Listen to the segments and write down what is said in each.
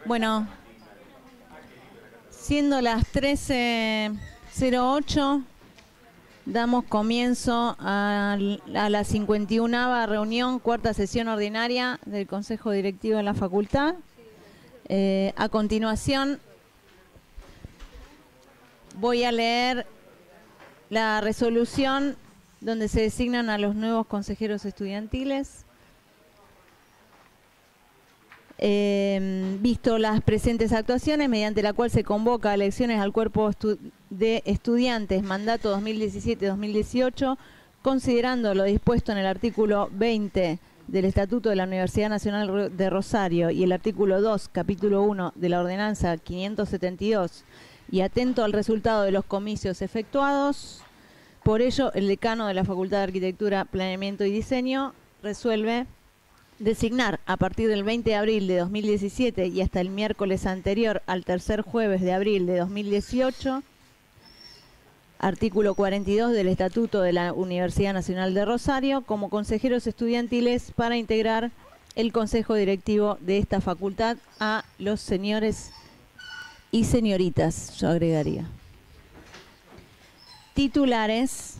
Bueno, siendo las 13:08, damos comienzo a la 51ª reunión, cuarta sesión ordinaria del Consejo Directivo de la Facultad. A continuación, voy a leer la resolución donde se designan a los nuevos consejeros estudiantiles. Visto las presentes actuaciones, mediante la cual se convoca a elecciones al cuerpo de estudiantes, mandato 2017-2018, considerando lo dispuesto en el artículo 20 del Estatuto de la Universidad Nacional de Rosario y el artículo 2, capítulo 1 de la Ordenanza 572, y atento al resultado de los comicios efectuados, por ello el decano de la Facultad de Arquitectura, Planeamiento y Diseño resuelve designar a partir del 20 de abril de 2017 y hasta el miércoles anterior al tercer jueves de abril de 2018, artículo 42 del Estatuto de la Universidad Nacional de Rosario, como consejeros estudiantiles para integrar el consejo directivo de esta facultad a los señores y señoritas, yo agregaría. Titulares: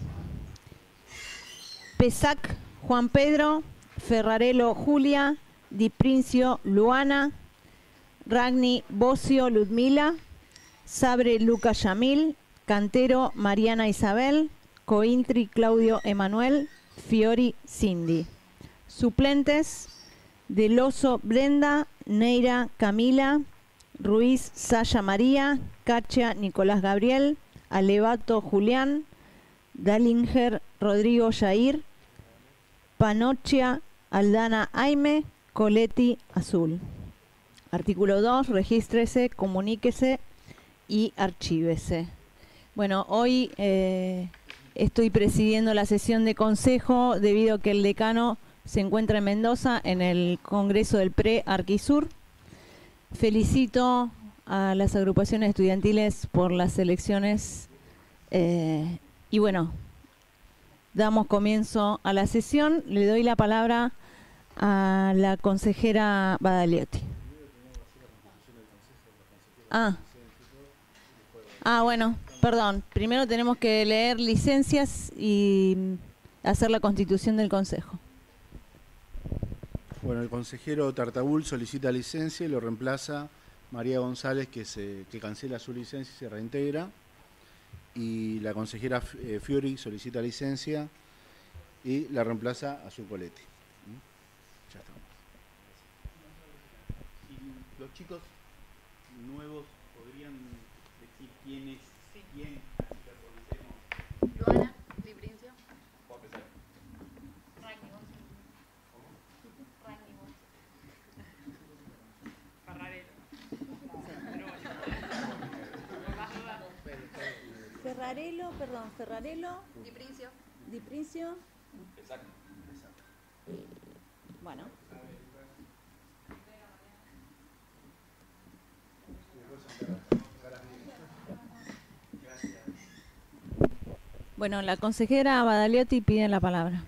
Pesac Juan Pedro, Ferrarelo Julia, Di Princio Luana, Ragni Bocio Ludmila, Sabre Luca Yamil, Cantero Mariana Isabel, Cointri Claudio Emanuel, Fiori Cindy. Suplentes: Deloso Brenda, Neira Camila, Ruiz Saya María, Cacha Nicolás Gabriel, Alevato Julián, Dalinger Rodrigo Jair, Panochia Aldana Aime, Coletti Azul. Artículo 2, regístrese, comuníquese y archívese. Bueno, hoy estoy presidiendo la sesión de consejo debido a que el decano se encuentra en Mendoza en el Congreso del Pre-Arquisur. Felicito a las agrupaciones estudiantiles por las elecciones y bueno, damos comienzo a la sesión. Le doy la palabra a la consejera Badagliotti. Bueno, perdón. Primero tenemos que leer licencias y hacer la constitución del consejo. Bueno, el consejero Tartabul solicita licencia y lo reemplaza María González, que cancela su licencia y se reintegra. Y la consejera Fiori solicita licencia y la reemplaza a su Coletti. Ya estamos. Si los chicos nuevos podrían decir quién es, quién, así la conocemos. Luana, Di Princio. ¿Puedo empezar? Ragni, vos. ¿Cómo? Ragni, vos. Ferrarelo. Ferrarelo. Di Princio. Di Princio. Exacto. Bueno. Bueno, la consejera Badagliotti pide la palabra.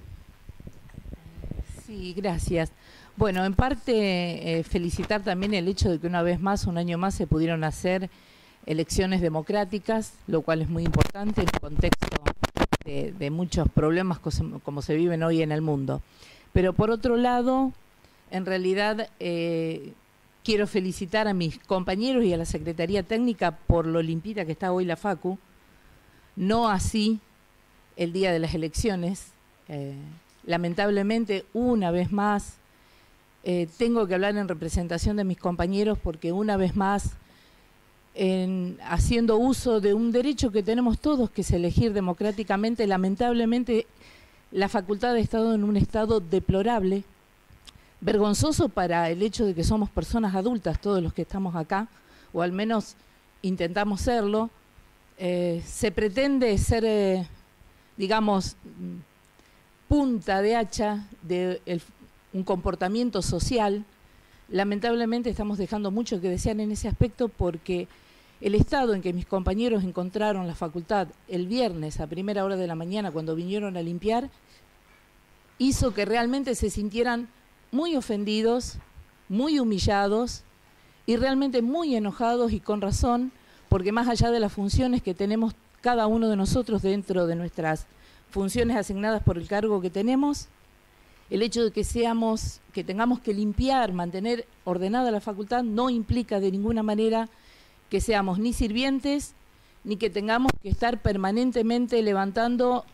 Sí, gracias. Bueno, en parte felicitar también el hecho de que una vez más, un año más, se pudieron hacer elecciones democráticas, lo cual es muy importante en un contexto de muchos problemas como se viven hoy en el mundo. Pero por otro lado, en realidad quiero felicitar a mis compañeros y a la Secretaría Técnica por lo limpita que está hoy la Facu, no así el día de las elecciones. Lamentablemente, una vez más, tengo que hablar en representación de mis compañeros porque una vez más, haciendo uso de un derecho que tenemos todos, que es elegir democráticamente, lamentablemente la facultad ha estado en un estado deplorable, vergonzoso para el hecho de que somos personas adultas, todos los que estamos acá, o al menos intentamos serlo. Se pretende ser, digamos, punta de hacha de un comportamiento social. Lamentablemente estamos dejando mucho que desear en ese aspecto porque el estado en que mis compañeros encontraron la facultad el viernes a primera hora de la mañana cuando vinieron a limpiar hizo que realmente se sintieran muy ofendidos, muy humillados y realmente muy enojados y con razón, porque más allá de las funciones que tenemos cada uno de nosotros dentro de nuestras funciones asignadas por el cargo que tenemos, el hecho de que tengamos que limpiar, mantener ordenada la facultad, no implica de ninguna manera que seamos ni sirvientes, ni que tengamos que estar permanentemente levantando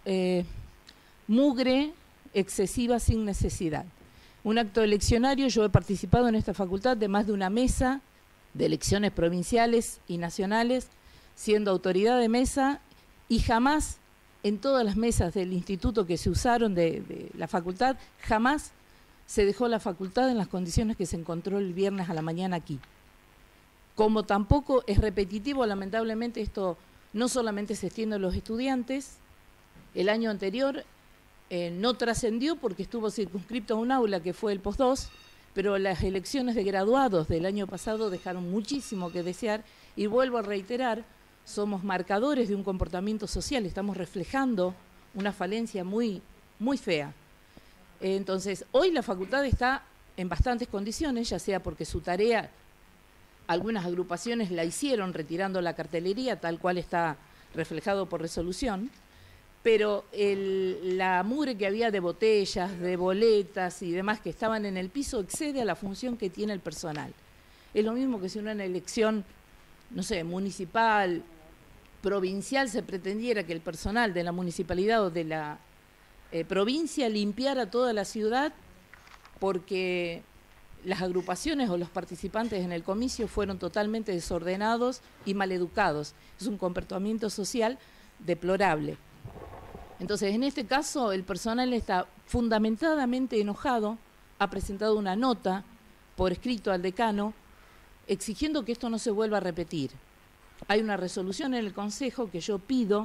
mugre excesiva sin necesidad. Un acto eleccionario, yo he participado en esta facultad de más de una mesa de elecciones provinciales y nacionales, siendo autoridad de mesa, y jamás en todas las mesas del instituto que se usaron de la facultad, jamás se dejó la facultad en las condiciones que se encontró el viernes a la mañana aquí. Como tampoco es repetitivo, lamentablemente esto no solamente se extiende a los estudiantes, el año anterior no trascendió porque estuvo circunscripto a un aula que fue el post-2, pero las elecciones de graduados del año pasado dejaron muchísimo que desear, y vuelvo a reiterar, somos marcadores de un comportamiento social, estamos reflejando una falencia muy, muy fea. Entonces, hoy la facultad está en bastantes condiciones, ya sea porque su tarea, algunas agrupaciones la hicieron retirando la cartelería, tal cual está reflejado por resolución, pero la mugre que había de botellas, de boletas y demás que estaban en el piso excede a la función que tiene el personal. Es lo mismo que si una elección, no sé, municipal, provincial, se pretendiera que el personal de la municipalidad o de la provincia limpiara toda la ciudad porque las agrupaciones o los participantes en el comicio fueron totalmente desordenados y maleducados. Es un comportamiento social deplorable. Entonces, en este caso, el personal está fundamentadamente enojado, ha presentado una nota por escrito al decano exigiendo que esto no se vuelva a repetir. Hay una resolución en el Consejo que yo pido,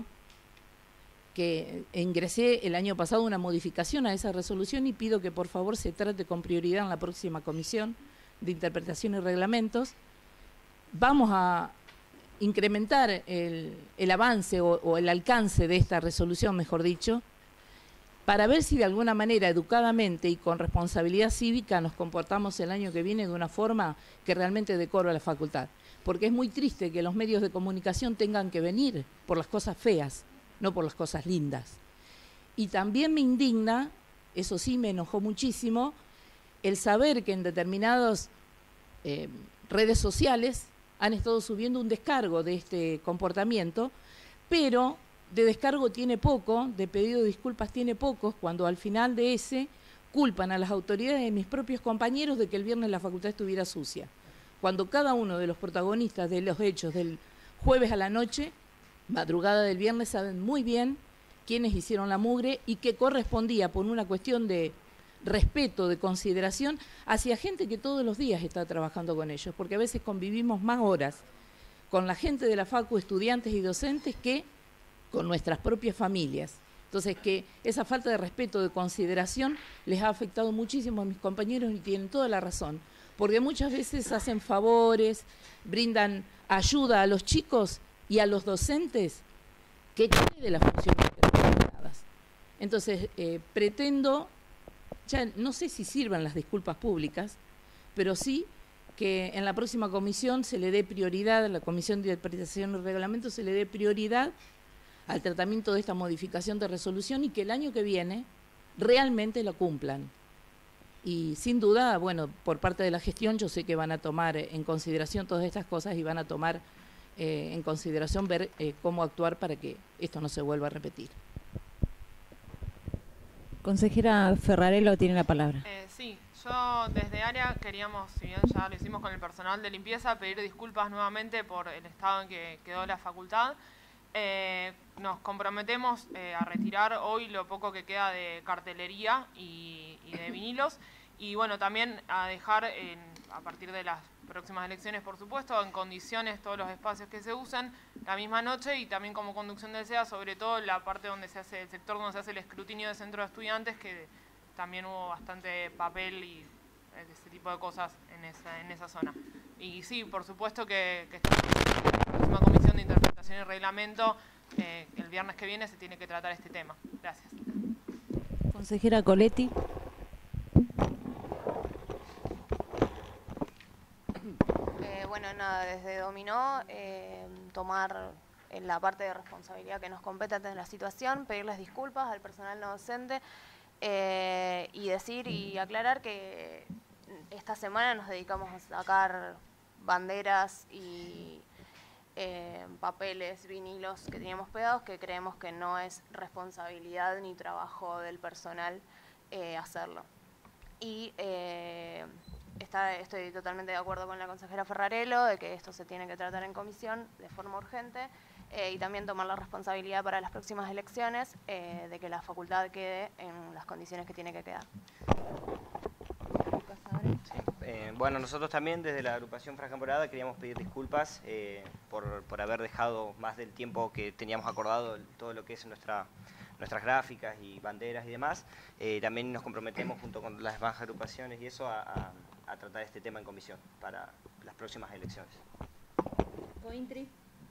que ingresé el año pasado una modificación a esa resolución y pido que por favor se trate con prioridad en la próxima Comisión de Interpretación y Reglamentos. Vamos a incrementar el avance o el alcance de esta resolución, mejor dicho, para ver si de alguna manera, educadamente y con responsabilidad cívica, nos comportamos el año que viene de una forma que realmente decore a la facultad. Porque es muy triste que los medios de comunicación tengan que venir por las cosas feas, no por las cosas lindas. Y también me indigna, eso sí me enojó muchísimo, el saber que en determinadas redes sociales han estado subiendo un descargo de este comportamiento, pero de descargo tiene poco, de pedido de disculpas tiene pocos, cuando al final de ese culpan a las autoridades de mis propios compañeros de que el viernes la facultad estuviera sucia. Cuando cada uno de los protagonistas de los hechos del jueves a la noche, madrugada del viernes, saben muy bien quiénes hicieron la mugre y que correspondía por una cuestión de respeto, de consideración hacia gente que todos los días está trabajando con ellos, porque a veces convivimos más horas con la gente de la facu, estudiantes y docentes, que con nuestras propias familias. Entonces, que esa falta de respeto, de consideración, les ha afectado muchísimo a mis compañeros y tienen toda la razón, porque muchas veces hacen favores, brindan ayuda a los chicos y a los docentes que excede de las funciones determinadas. Entonces, pretendo, ya no sé si sirvan las disculpas públicas, pero sí que en la próxima comisión se le dé prioridad, a la Comisión de Interpretación y Reglamento se le dé prioridad al tratamiento de esta modificación de resolución y que el año que viene realmente la cumplan. Y sin duda, bueno, por parte de la gestión yo sé que van a tomar en consideración todas estas cosas y van a tomar en consideración ver cómo actuar para que esto no se vuelva a repetir. Consejera Ferrarelo tiene la palabra. Sí, yo desde área queríamos, si bien ya lo hicimos con el personal de limpieza, pedir disculpas nuevamente por el estado en que quedó la facultad. Nos comprometemos a retirar hoy lo poco que queda de cartelería y de vinilos, y bueno, también a dejar a partir de las próximas elecciones, por supuesto, en condiciones todos los espacios que se usan la misma noche, y también como conducción del SEA, sobre todo la parte donde se hace, el sector donde se hace el escrutinio de centro de estudiantes, que también hubo bastante papel y ese tipo de cosas en esa zona. Y sí, por supuesto que en la próxima Comisión de Interpretación y Reglamento, el viernes que viene se tiene que tratar este tema. Gracias. Consejera Coletti. nada, desde Dominó, tomar la parte de responsabilidad que nos compete ante la situación, pedirles disculpas al personal no docente y decir y aclarar que esta semana nos dedicamos a sacar banderas y papeles, vinilos que teníamos pegados, que creemos que no es responsabilidad ni trabajo del personal hacerlo. Y estoy totalmente de acuerdo con la consejera Ferrarelo de que esto se tiene que tratar en comisión de forma urgente y también tomar la responsabilidad para las próximas elecciones de que la facultad quede en las condiciones que tiene que quedar. Bueno, nosotros también desde la agrupación Franja Morada queríamos pedir disculpas por haber dejado más del tiempo que teníamos acordado todo lo que es nuestras gráficas y banderas y demás. También nos comprometemos junto con las demás agrupaciones y eso a tratar este tema en comisión para las próximas elecciones. Cointri.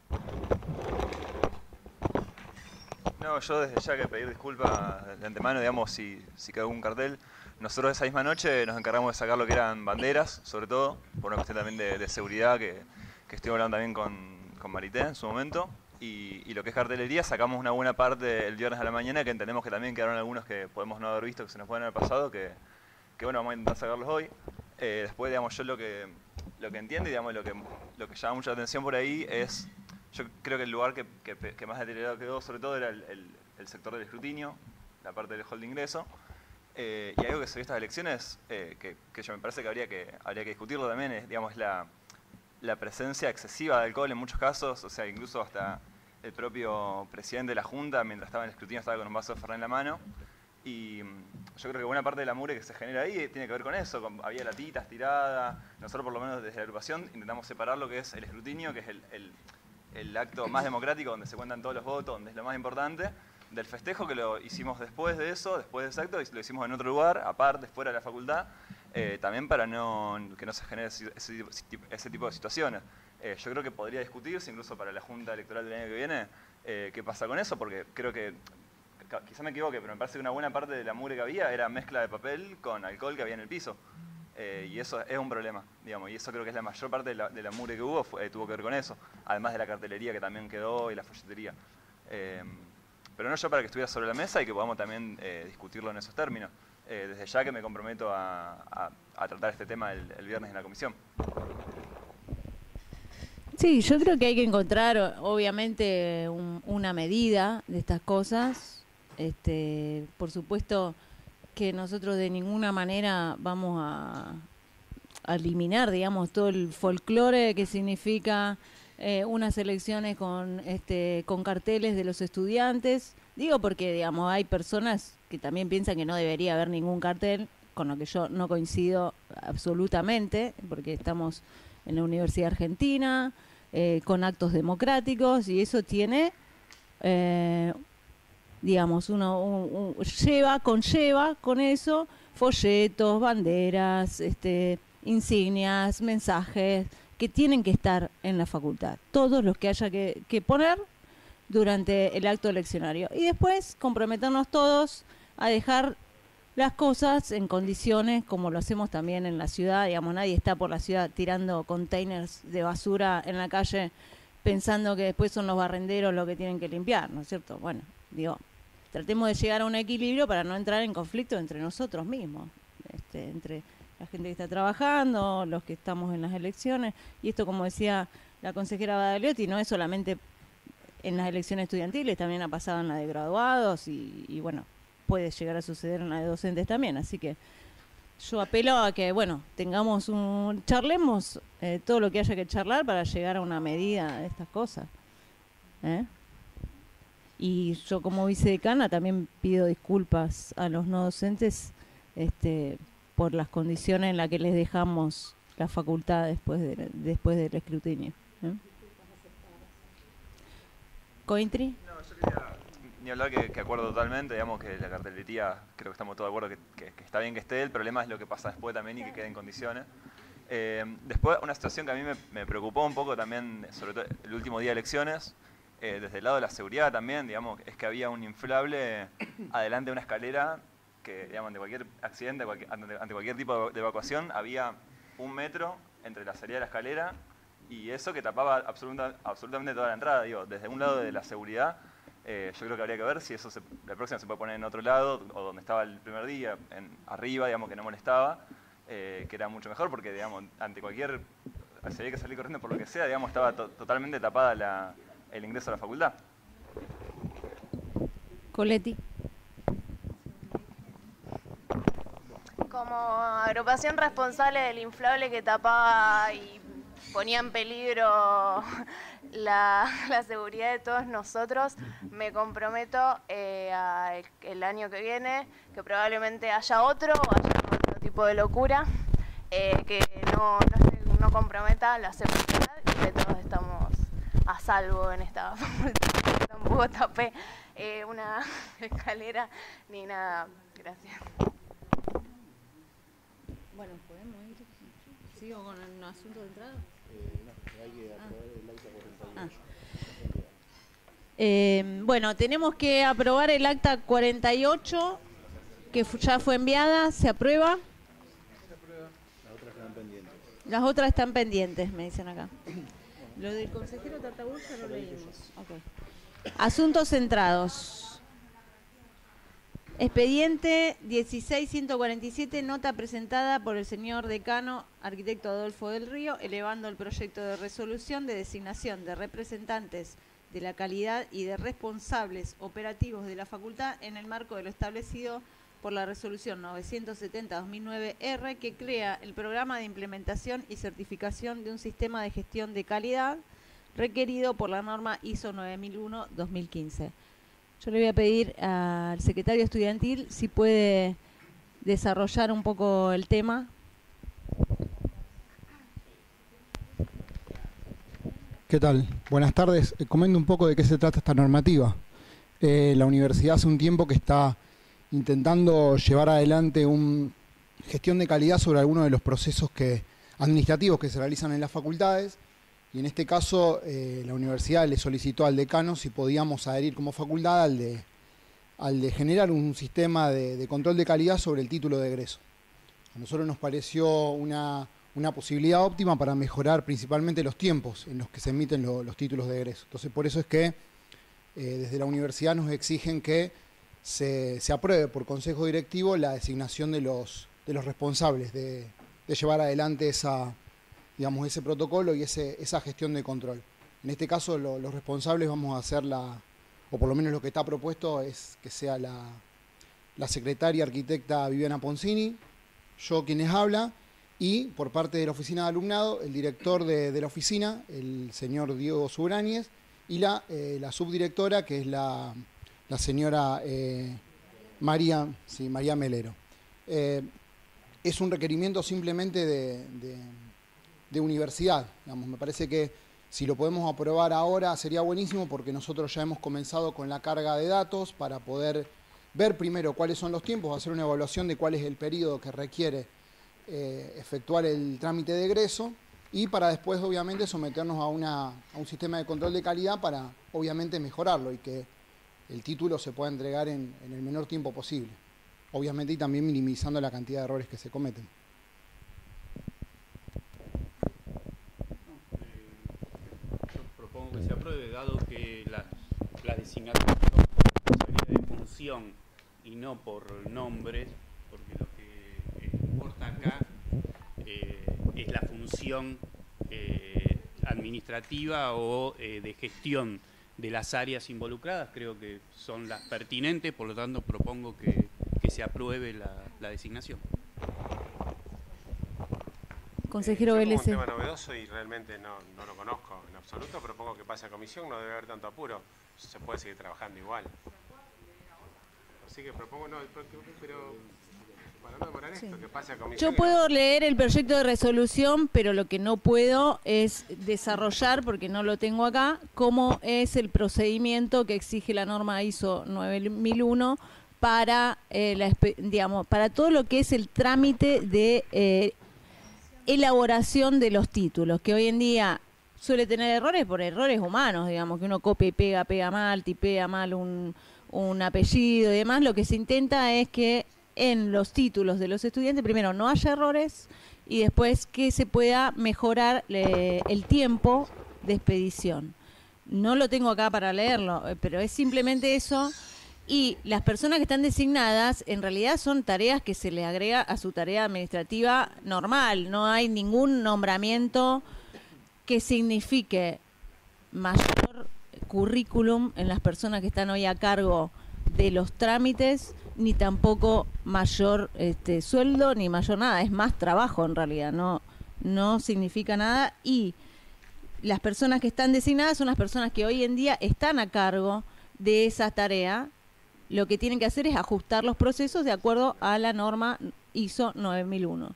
No, yo desde ya que pedir disculpas de antemano, digamos, si quedó algún cartel. Nosotros esa misma noche nos encargamos de sacar lo que eran banderas, sobre todo, por una cuestión también de seguridad que estuvimos hablando también con Marité en su momento. Y lo que es cartelería, sacamos una buena parte el viernes a la mañana, que entendemos que también quedaron algunos que podemos no haber visto, que se nos pueden haber pasado, que bueno, vamos a intentar sacarlos hoy. Después, digamos, yo lo que entiendo y digamos, lo que llama mucha atención por ahí es, yo creo que el lugar que más deteriorado quedó, sobre todo, era el sector del escrutinio, la parte del hall de ingreso. Y algo que se vio estas elecciones, que yo me parece que habría que discutirlo también, es, digamos, la presencia excesiva de alcohol en muchos casos, o sea, incluso hasta el propio presidente de la Junta, mientras estaba en el escrutinio, estaba con un vaso de Fernet en la mano. Y yo creo que buena parte de la mugre que se genera ahí tiene que ver con eso, había latitas tiradas. Nosotros, por lo menos desde la agrupación, intentamos separar lo que es el escrutinio, que es el acto más democrático, donde se cuentan todos los votos, donde es lo más importante, del festejo, que lo hicimos después de eso, después de ese acto, y lo hicimos en otro lugar, aparte, fuera de la facultad, también para que no se genere ese tipo de situaciones. Yo creo que podría discutirse, incluso para la Junta Electoral del año que viene, qué pasa con eso, porque creo que, quizá me equivoque, pero me parece que una buena parte de la mugre que había era mezcla de papel con alcohol que había en el piso. Y eso es un problema, digamos, y eso creo que es la mayor parte de la mugre que hubo, tuvo que ver con eso, además de la cartelería que también quedó y la folletería. Pero no yo para que estuviera sobre la mesa y que podamos también discutirlo en esos términos. Desde ya que me comprometo a tratar este tema el viernes en la comisión. Sí, yo creo que hay que encontrar, obviamente, una medida de estas cosas. Por supuesto que nosotros de ninguna manera vamos a eliminar, digamos, todo el folclore que significa unas elecciones con carteles de los estudiantes. Digo porque, digamos, hay personas que también piensan que no debería haber ningún cartel, con lo que yo no coincido absolutamente, porque estamos en la Universidad Argentina, con actos democráticos, y eso tiene, digamos, conlleva con eso folletos, banderas, insignias, mensajes, que tienen que estar en la facultad, todos los que haya que poner durante el acto eleccionario. Y después comprometernos todos a dejar las cosas en condiciones como lo hacemos también en la ciudad. Digamos, nadie está por la ciudad tirando containers de basura en la calle pensando que después son los barrenderos los que tienen que limpiar, ¿no es cierto? Bueno, digo, tratemos de llegar a un equilibrio para no entrar en conflicto entre nosotros mismos, entre la gente que está trabajando, los que estamos en las elecciones. Y esto, como decía la consejera Badagliotti, no es solamente en las elecciones estudiantiles, también ha pasado en la de graduados y bueno, puede llegar a suceder en la de docentes también. Así que yo apelo a que, bueno, charlemos todo lo que haya que charlar para llegar a una medida de estas cosas. Y yo como vicedecana también pido disculpas a los no docentes por las condiciones en las que les dejamos la facultad después del escrutinio. ¿Cointri? No, yo quería ni hablar que acuerdo totalmente, digamos que la cartelería, creo que estamos todos de acuerdo que está bien que esté, el problema es lo que pasa después también y que quede en condiciones. Después, una situación que a mí me preocupó un poco también, sobre todo el último día de elecciones, desde el lado de la seguridad también, digamos, es que había un inflable adelante de una escalera que, digamos, ante cualquier accidente, ante cualquier tipo de evacuación, había 1 metro entre la salida de la escalera y eso que tapaba absolutamente toda la entrada. Digo, desde un lado de la seguridad, yo creo que habría que ver si eso la próxima se puede poner en otro lado, o donde estaba el primer día, arriba, digamos, que no molestaba, que era mucho mejor, porque, digamos, ante cualquier... Si había que salir corriendo por lo que sea, digamos, estaba totalmente tapada el ingreso a la facultad. Coletti. Como agrupación responsable del inflable que tapaba y ponía en peligro la seguridad de todos nosotros, me comprometo el año que viene, que probablemente haya otro tipo de locura, que no comprometa la seguridad y que todos estamos a salvo en esta facultad. Tampoco tapé una escalera ni nada. Gracias. Bueno, ¿podemos ir? ¿Sigo con el asunto de entrada? No, hay que aprobar el acta 48. Bueno, tenemos que aprobar el acta 48, que ya fue enviada. ¿Se aprueba? Se aprueba. Las otras están pendientes. Las otras están pendientes, me dicen acá. Lo del consejero Tartabull ya lo leímos. Okay. Asuntos centrados. Expediente 16147, nota presentada por el señor decano, arquitecto Adolfo del Río, elevando el proyecto de resolución de designación de representantes de la calidad y de responsables operativos de la facultad en el marco de lo establecido por la resolución 970-2009-R, que crea el programa de implementación y certificación de un sistema de gestión de calidad requerido por la norma ISO 9001-2015. Yo le voy a pedir al secretario estudiantil si puede desarrollar un poco el tema. ¿Qué tal? Buenas tardes. Comento un poco de qué se trata esta normativa. La universidad hace un tiempo que está intentando llevar adelante una gestión de calidad sobre algunos de los procesos administrativos que se realizan en las facultades. Y en este caso, la universidad le solicitó al decano si podíamos adherir como facultad al de generar un sistema de control de calidad sobre el título de egreso. A nosotros nos pareció una posibilidad óptima para mejorar principalmente los tiempos en los que se emiten los títulos de egreso. Entonces, por eso es que desde la universidad nos exigen que se apruebe por consejo directivo la designación de los responsables de llevar adelante ese protocolo y esa gestión de control. En este caso, los responsables vamos a hacer o por lo menos lo que está propuesto es que sea la secretaria arquitecta Viviana Poncini, yo quienes habla, y por parte de la oficina de alumnado, el director de la oficina, el señor Diego Subráñez, y la subdirectora, que es la señora María Melero. Es un requerimiento simplemente de universidad. Digamos, me parece que si lo podemos aprobar ahora sería buenísimo, porque nosotros ya hemos comenzado con la carga de datos para poder ver primero cuáles son los tiempos, hacer una evaluación de cuál es el periodo que requiere efectuar el trámite de egreso, y para después obviamente someternos a un sistema de control de calidad para obviamente mejorarlo y que el título se pueda entregar en el menor tiempo posible. Obviamente, y también minimizando la cantidad de errores que se cometen. Que se apruebe, dado que las designaciones son por de función y no por nombres, porque lo que importa acá es la función administrativa o de gestión de las áreas involucradas. Creo que son las pertinentes, por lo tanto propongo que se apruebe la designación. Consejero Vélez. Es un tema novedoso y realmente no lo conozco en absoluto. Propongo que pase a comisión, no debe haber tanto apuro. Se puede seguir trabajando igual. Así que propongo, pero para no demorar esto, que pase a comisión. Yo puedo leer el proyecto de resolución, pero lo que no puedo es desarrollar, porque no lo tengo acá, cómo es el procedimiento que exige la norma ISO 9001 para, para todo lo que es el trámite de elaboración de los títulos, que hoy en día suele tener errores por errores humanos, digamos, que uno copia y pega mal, tipea mal un apellido y demás. Lo que se intenta es que en los títulos de los estudiantes, primero no haya errores y después que se pueda mejorar el tiempo de expedición. No lo tengo acá para leerlo, pero es simplemente eso. Y las personas que están designadas en realidad son tareas que se le agrega a su tarea administrativa normal. No hay ningún nombramiento que signifique mayor currículum en las personas que están hoy a cargo de los trámites, ni tampoco mayor sueldo, ni mayor nada. Es más trabajo en realidad, no significa nada. Y las personas que están designadas son las personas que hoy en día están a cargo de esa tarea. Lo que tienen que hacer es ajustar los procesos de acuerdo a la norma ISO 9001.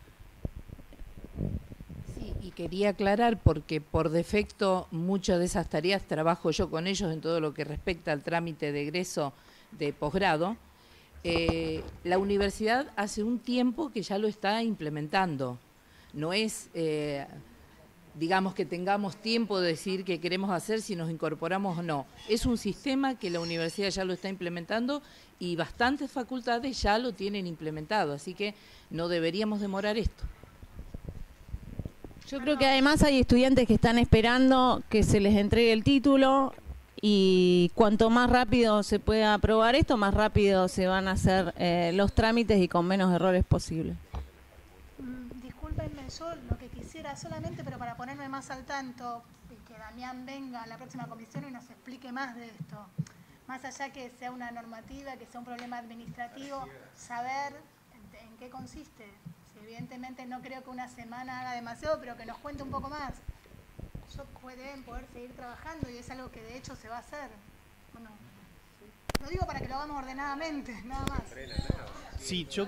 Sí, y quería aclarar porque por defecto muchas de esas tareas trabajo yo con ellos en todo lo que respecta al trámite de egreso de posgrado. La universidad hace un tiempo que ya lo está implementando. No es, digamos, que tengamos tiempo de decir qué queremos hacer, si nos incorporamos o no. Es un sistema que la universidad ya lo está implementando y bastantes facultades ya lo tienen implementado, así que no deberíamos demorar esto. Yo creo que además hay estudiantes que están esperando que se les entregue el título y cuanto más rápido se pueda aprobar esto, más rápido se van a hacer los trámites y con menos errores posibles. Discúlpenme, yo lo que quisiera solamente, pero para ponerme más al tanto, que Damián venga a la próxima comisión y nos explique más de esto. Más allá que sea una normativa, que sea un problema administrativo, saber en qué consiste. Si evidentemente no creo que una semana haga demasiado, pero que nos cuente un poco más. Deben poder seguir trabajando y es algo que de hecho se va a hacer. Bueno, lo digo para que lo hagamos ordenadamente, nada más. Sí, yo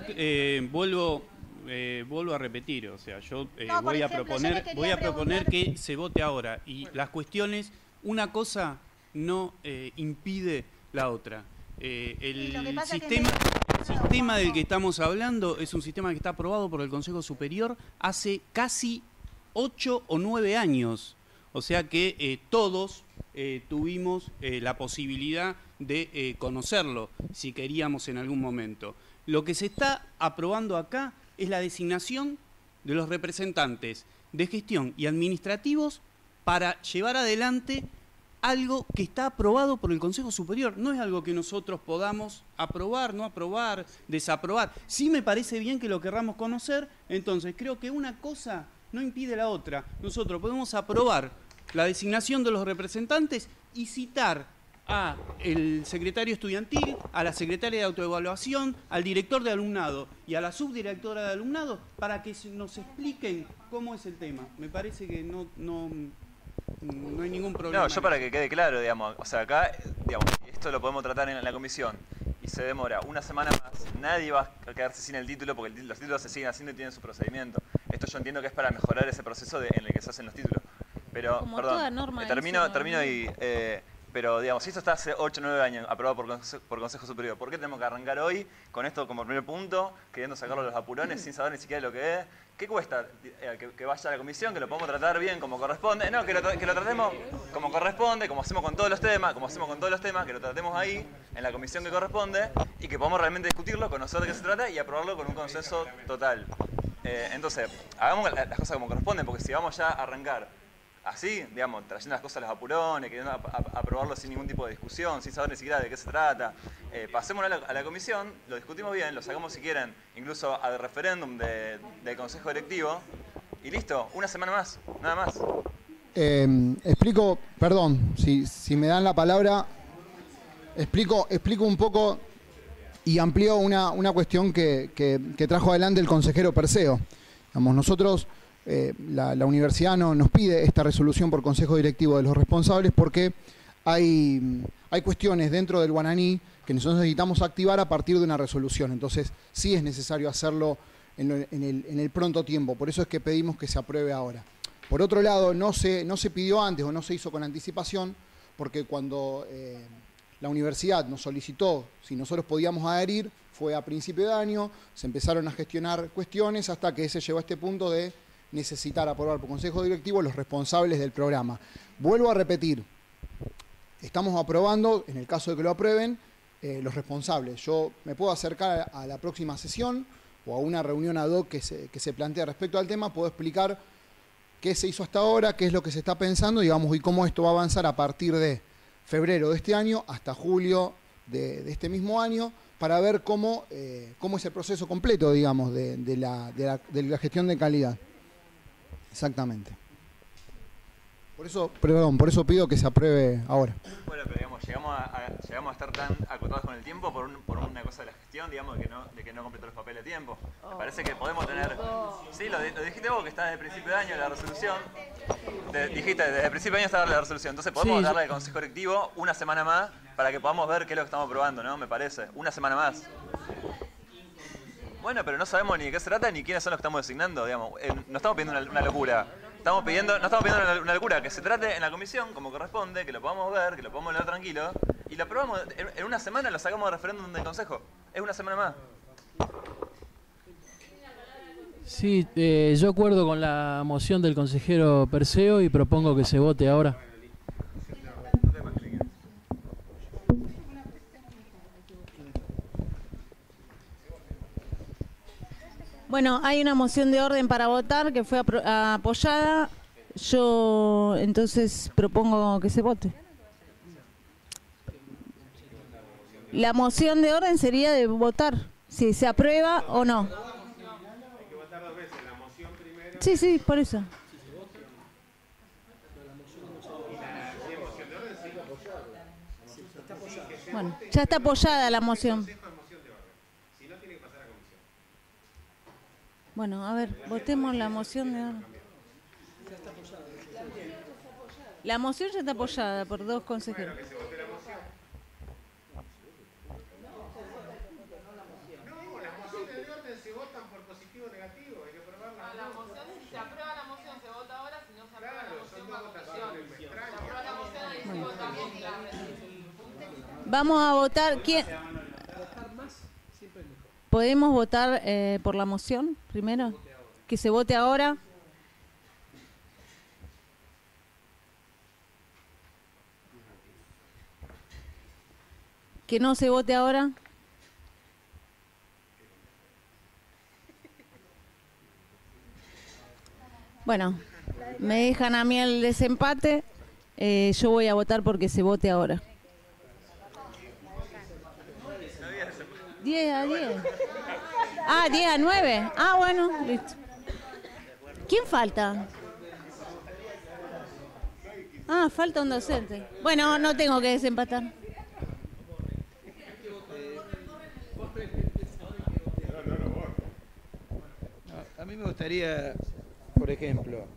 vuelvo a repetir, o sea, yo voy a proponer que se vote ahora y las cuestiones, una cosa no impide la otra. El sistema del que estamos hablando es un sistema que está aprobado por el Consejo Superior hace casi 8 o 9 años. O sea que todos tuvimos la posibilidad de conocerlo, si queríamos en algún momento. Lo que se está aprobando acá es la designación de los representantes de gestión y administrativos para llevar adelante algo que está aprobado por el Consejo Superior. No es algo que nosotros podamos aprobar, no aprobar, desaprobar. Sí me parece bien que lo querramos conocer, entonces creo que una cosa no impide la otra. Nosotros podemos aprobar la designación de los representantes y citar a el secretario estudiantil, a la secretaria de autoevaluación, al director de alumnado y a la subdirectora de alumnado para que nos expliquen cómo es el tema. Me parece que no hay ningún problema. No, yo para que quede claro, digamos, o sea, acá, digamos, esto lo podemos tratar en la comisión y se demora una semana más, nadie va a quedarse sin el título porque los títulos se siguen haciendo y tienen su procedimiento. Esto yo entiendo que es para mejorar ese proceso en el que se hacen los títulos. Pero, como perdón, toda norma termino ahí. Pero, digamos, si esto está hace 8 o 9 años aprobado por Consejo Superior, ¿por qué tenemos que arrancar hoy con esto como primer punto, queriendo sacarlo de los apurones sin saber ni siquiera lo que es? ¿Qué cuesta que vaya a la comisión, que lo podamos tratar bien como corresponde? No, que lo tratemos como corresponde, como hacemos con todos los temas, que lo tratemos ahí, en la comisión que corresponde, y que podamos realmente discutirlo, conocer de qué se trata y aprobarlo con un consenso total. Entonces, hagamos las cosas como corresponden, porque si vamos ya a arrancar así, digamos, trayendo las cosas a los apurones, queriendo aprobarlo sin ningún tipo de discusión, sin saber ni siquiera de qué se trata, pasémoslo a la comisión, lo discutimos bien, lo sacamos si quieren, incluso al referéndum del Consejo Directivo, y listo, una semana más, nada más. Explico, perdón, si me dan la palabra, explico un poco y amplío una cuestión que trajo adelante el consejero Perseo. Digamos, nosotros... la universidad nos pide esta resolución por consejo directivo de los responsables porque hay cuestiones dentro del guananí que nosotros necesitamos activar a partir de una resolución. Entonces sí es necesario hacerlo en el pronto tiempo. Por eso es que pedimos que se apruebe ahora. Por otro lado, no se pidió antes o no se hizo con anticipación porque cuando la universidad nos solicitó si nosotros podíamos adherir fue a principio de año, se empezaron a gestionar cuestiones hasta que se llegó a este punto de necesitar aprobar por consejo directivo los responsables del programa. Vuelvo a repetir, estamos aprobando, en el caso de que lo aprueben, los responsables. Yo me puedo acercar a la próxima sesión o a una reunión ad hoc que se plantea respecto al tema, puedo explicar qué se hizo hasta ahora, qué es lo que se está pensando, digamos, y cómo esto va a avanzar a partir de febrero de este año hasta julio de este mismo año, para ver cómo es el proceso completo, digamos, de la gestión de calidad. Exactamente. Por eso pido que se apruebe ahora. Bueno, pero digamos, llegamos a estar tan acotados con el tiempo por una cosa de la gestión, digamos, de que no completó los papeles a tiempo. Me parece que podemos tener... Sí, lo dijiste vos, que está desde el principio de año la resolución. Dijiste, desde el principio de año estaba la resolución. Entonces podemos darle al Consejo Directivo una semana más para que podamos ver qué es lo que estamos probando, ¿no? Me parece. Una semana más. Bueno, pero no sabemos ni de qué se trata ni quiénes son los que estamos designando, digamos. No estamos pidiendo una locura. No estamos pidiendo una locura, que se trate en la comisión como corresponde, que lo podamos ver, que lo podamos leer tranquilo, y lo aprobamos en una semana, lo sacamos de referéndum del Consejo. Es una semana más. Sí, yo acuerdo con la moción del consejero Perseo y propongo que se vote ahora. Bueno, hay una moción de orden para votar que fue apoyada. Yo entonces propongo que se vote. La moción de orden sería de votar, si se aprueba o no. Hay que votar dos veces, la moción primero. Sí, por eso. Bueno, ya está apoyada la moción. Bueno, a ver, votemos la moción de orden. La moción ya está apoyada por dos consejeros. No, las mociones de orden se votan por positivo o negativo, hay que aprobarla. La moción, si se aprueba la moción, se vota ahora, si no se aprueba la moción, va a comisión. Si se aprueba la moción, ahí se vota bien. Vamos a votar. ¿Quién? ¿Podemos votar por la moción primero? Que se vote ahora. Que no se vote ahora. Bueno, me dejan a mí el desempate. Yo voy a votar porque se vote ahora. 10 a 10. Ah, 10 a 9. Ah, bueno, listo. ¿Quién falta? Ah, falta un docente. Bueno, no tengo que desempatar. A mí me gustaría, por ejemplo,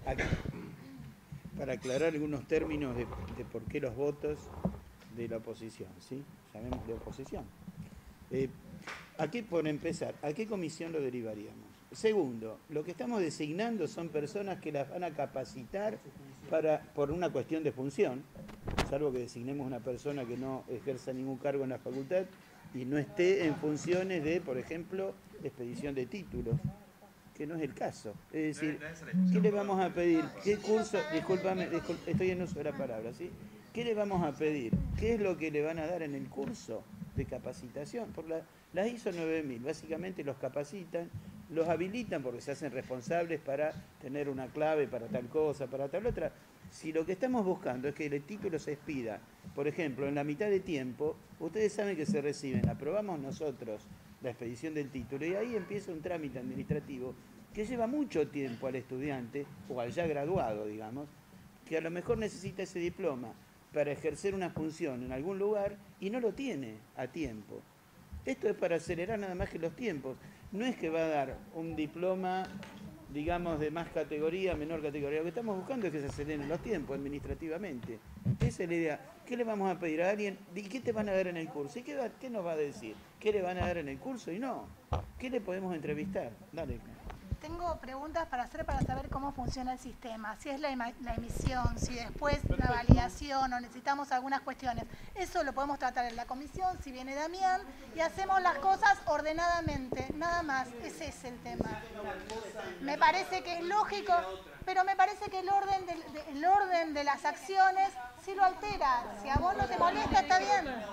para aclarar algunos términos de por qué los votos de la oposición, ¿sí? Llamemos de oposición. Aquí, por empezar, ¿a qué comisión lo derivaríamos? Segundo, lo que estamos designando son personas que las van a capacitar por una cuestión de función, salvo que designemos una persona que no ejerza ningún cargo en la facultad y no esté en funciones de, por ejemplo, de expedición de títulos, que no es el caso. Es decir, ¿qué le vamos a pedir? ¿Qué curso? Discúlpame, estoy en uso de la palabra, ¿sí? ¿Qué le vamos a pedir? ¿Qué es lo que le van a dar en el curso de capacitación? Por las ISO 9000, básicamente los capacitan, los habilitan porque se hacen responsables para tener una clave para tal cosa, para tal otra. Si lo que estamos buscando es que el título se expida, por ejemplo, en la mitad de tiempo, ustedes saben que se reciben, aprobamos nosotros la expedición del título y ahí empieza un trámite administrativo que lleva mucho tiempo al estudiante o al ya graduado, digamos, que a lo mejor necesita ese diploma para ejercer una función en algún lugar y no lo tiene a tiempo. Esto es para acelerar nada más que los tiempos. No es que va a dar un diploma, digamos, de más categoría, menor categoría. Lo que estamos buscando es que se aceleren los tiempos administrativamente. Esa es la idea. ¿Qué le vamos a pedir a alguien? ¿Y qué te van a dar en el curso? ¿Y qué nos va a decir? ¿Qué le van a dar en el curso? Y no. ¿Qué le podemos entrevistar? Dale. Tengo preguntas para hacer para saber cómo funciona el sistema, si es la emisión, si después la validación o necesitamos algunas cuestiones. Eso lo podemos tratar en la comisión, si viene Damián, y hacemos las cosas ordenadamente, nada más. Ese es el tema. Me parece que es lógico, pero me parece que el orden de las acciones sí lo altera. Si a vos no te molesta, está bien.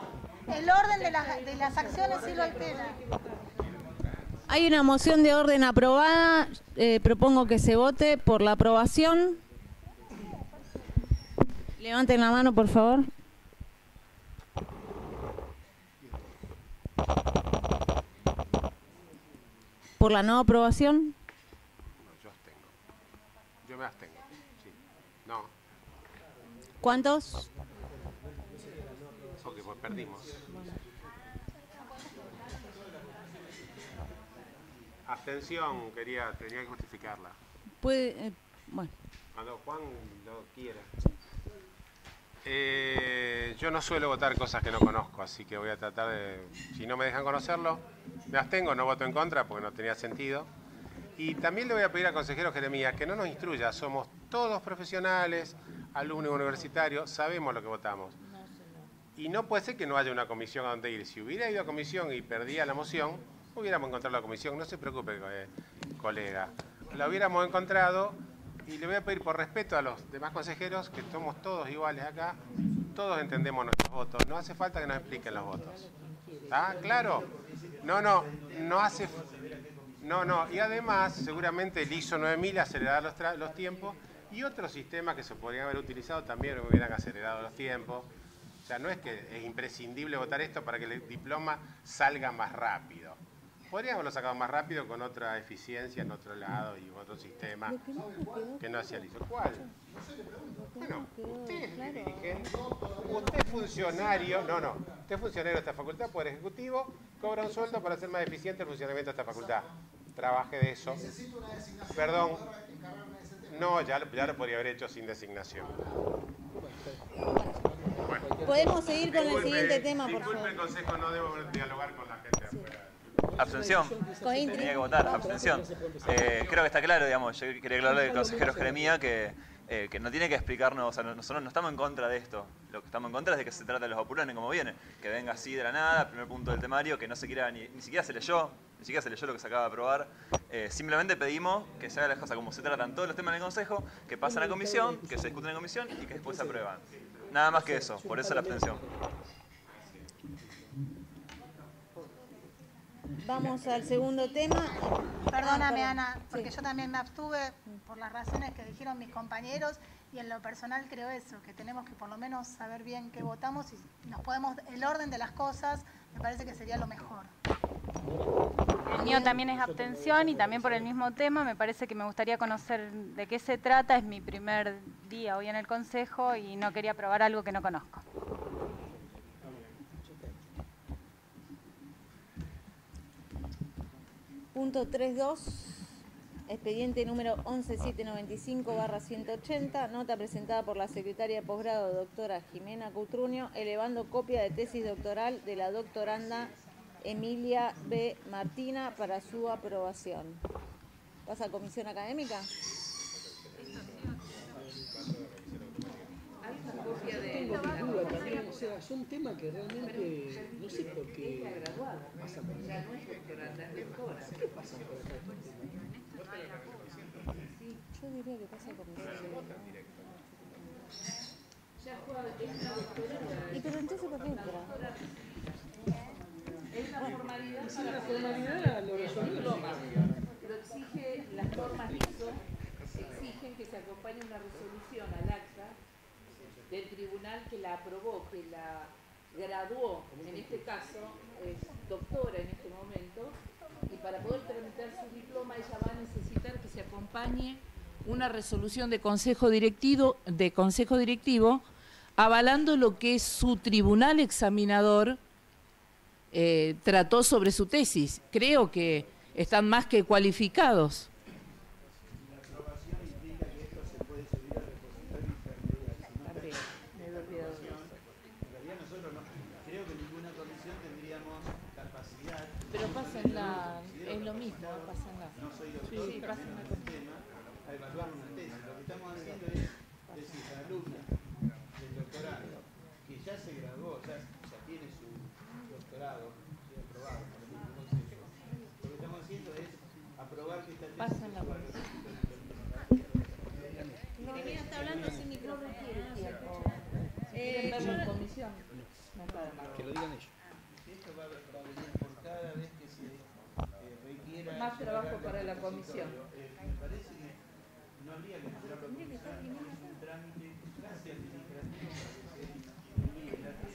El orden de las acciones sí lo altera. Hay una moción de orden aprobada. Propongo que se vote por la aprobación. Levanten la mano, por favor. ¿Por la no aprobación? No, yo abstengo. Yo me abstengo. Sí. No. ¿Cuántos? Porque pues perdimos. Abstención, tenía que justificarla. Puede, bueno. Cuando Juan lo quiera. Yo no suelo votar cosas que no conozco, así que voy a tratar de, si no me dejan conocerlo, me abstengo, no voto en contra porque no tenía sentido. Y también le voy a pedir al consejero Jeremías que no nos instruya, somos todos profesionales, alumnos universitarios, sabemos lo que votamos. Y no puede ser que no haya una comisión a donde ir. Si hubiera ido a comisión y perdía la moción, hubiéramos encontrado la comisión, no se preocupe, colega. La hubiéramos encontrado y le voy a pedir por respeto a los demás consejeros, que somos todos iguales acá, todos entendemos nuestros votos, no hace falta que nos expliquen los votos. ¿Está claro? No hace... No, y además seguramente el ISO 9000 acelerará los tiempos y otros sistemas que se podrían haber utilizado también hubieran acelerado los tiempos. O sea, no es que es imprescindible votar esto para que el diploma salga más rápido. Podríamos haberlo sacado más rápido con otra eficiencia en otro lado y otro sistema que no hacía el ISO. ¿Cuál? Bueno, usted es dirigente, usted es funcionario, usted es funcionario de esta facultad, Poder Ejecutivo, cobra un sueldo para hacer más eficiente el funcionamiento de esta facultad. Trabaje de eso. Perdón. No, ya lo podría haber hecho sin designación. Bueno. Podemos seguir con el siguiente tema, por favor. Disculpe, el consejo, no debo dialogar con la gente afuera. Abstención. Tenía que votar, abstención. Creo que está claro, digamos, yo quería aclararle al consejero Jeremías que no tiene que explicarnos, o sea, nosotros no estamos en contra de esto. Lo que estamos en contra es de que se trata de los apurones como viene. Que venga así de la nada, primer punto del temario, que no se quiera ni siquiera se leyó lo que se acaba de aprobar. Simplemente pedimos que se haga las cosas como se tratan todos los temas en el consejo, que pasan a comisión, que se discuten en comisión y que después se aprueban. Nada más que eso, por eso la abstención. Vamos al segundo tema. Perdóname, Ana, porque yo también me abstuve por las razones que dijeron mis compañeros y en lo personal creo eso, que tenemos que por lo menos saber bien qué votamos y nos podemos, el orden de las cosas me parece que sería lo mejor. El mío también es abstención y también por el mismo tema, me parece que me gustaría conocer de qué se trata, es mi primer día hoy en el consejo y no quería probar algo que no conozco. Punto 3.2, expediente número 11795/180, nota presentada por la secretaria de posgrado doctora Jimena Coutruño, elevando copia de tesis doctoral de la doctoranda Emilia B. Martina para su aprobación. ¿Pasa a comisión académica? O sea, son temas que realmente no sé por qué pasan por acá. ¿Qué pasa por acá estos temas? Yo diría que pasa a comisión. ¿Y pero entonces por qué entra? Es una formalidad. Es una formalidad lo resolvemos. Pero exige, las normas ISO exigen que se acompañe una resolución al acta del tribunal que la aprobó, que la graduó, en este caso es doctora en este momento, y para poder tramitar su diploma ella va a necesitar que se acompañe una resolución de consejo directivo avalando lo que su tribunal examinador trató sobre su tesis. Creo que están más que cualificados. Pero pásenla, es lo mismo, pásenla. Sí, pásenla. A evaluar una tesis. Lo que estamos haciendo es decir, la alumna del doctorado, que ya se graduó, ya tiene su doctorado, ya aprobado por el mismo consejo. Lo que estamos haciendo es aprobar que esta tesis... Pásenla. Jeremías está hablando sin micrófono. ¿Quieren verlo en comisión? Que lo digan ellos. trabajo para la comisión. Me parece que no habría que esperar la comisión, es un trámite casi administrativo para que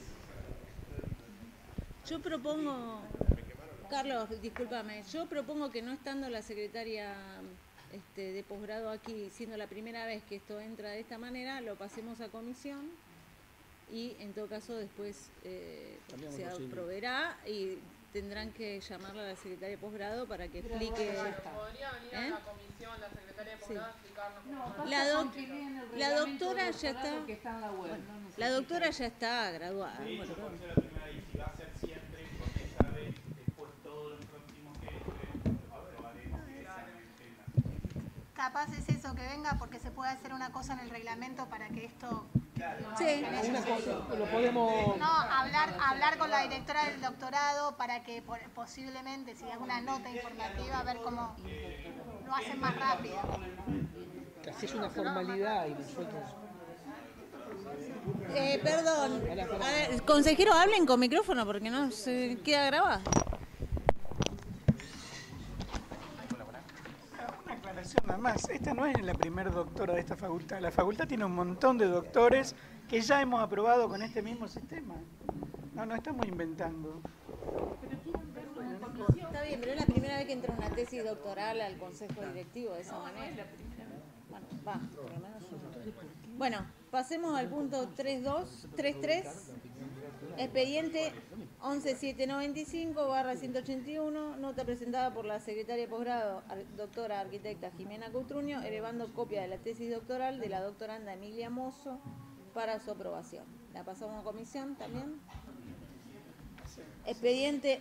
Yo propongo, Carlos, discúlpame, yo propongo que no estando la secretaria de posgrado aquí, siendo la primera vez que esto entra de esta manera, lo pasemos a comisión y en todo caso después se aprobará y tendrán que llamarla a la secretaria de posgrado para que explique. ¿Podría venir a la comisión la secretaria de posgrado a explicarnos cómo La doctora ya está. La doctora ya está graduada. Sí, yo por ser la primera y si va a ser siempre, porque sabe después todos los próximos que aprobaremos directamente en la. Capaz es eso, que venga porque se puede hacer una cosa en el reglamento para que esto... Sí. Una cosa, lo podemos... No, hablar con la directora del doctorado para que posiblemente, si hay una nota informativa, a ver cómo lo hacen más rápido. Casi es una formalidad y nosotros... Perdón. A ver, consejero, hablen con micrófono porque no se queda grabado. Una aclaración nada más. Esta no es la primer doctora de esta facultad. La facultad tiene un montón de doctores que ya hemos aprobado con este mismo sistema. No estamos inventando. Está bien, pero es la primera vez que entra una tesis doctoral al consejo directivo de esa manera. Bueno, va, por lo menos yo. Bueno, pasemos al punto 3.2.3.3. Expediente 11795/181, nota presentada por la secretaria de posgrado, doctora arquitecta Jimena Coutruño, elevando copia de la tesis doctoral de la doctoranda Emilia Mozo para su aprobación. ¿La pasamos a comisión también? Expediente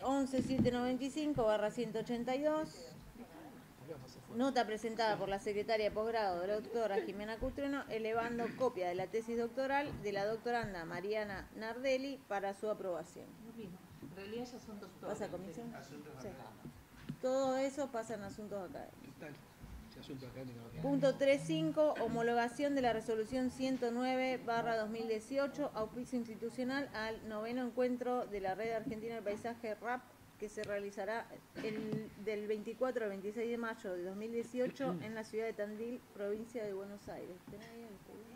11795/182, nota presentada por la secretaria de posgrado de la doctora Jimena Coutruño, elevando copia de la tesis doctoral de la doctoranda Mariana Nardelli para su aprobación. En realidad ya son doctores. ¿Pasa a comisión? Sí. Todo eso pasa en asuntos académicos. Punto 3.5, homologación de la resolución 109/2018, auspicio institucional al 9º encuentro de la Red Argentina del Paisaje RAP, que se realizará del 24 al 26 de mayo de 2018 en la ciudad de Tandil, provincia de Buenos Aires. ¿Tenés ahí el pedido?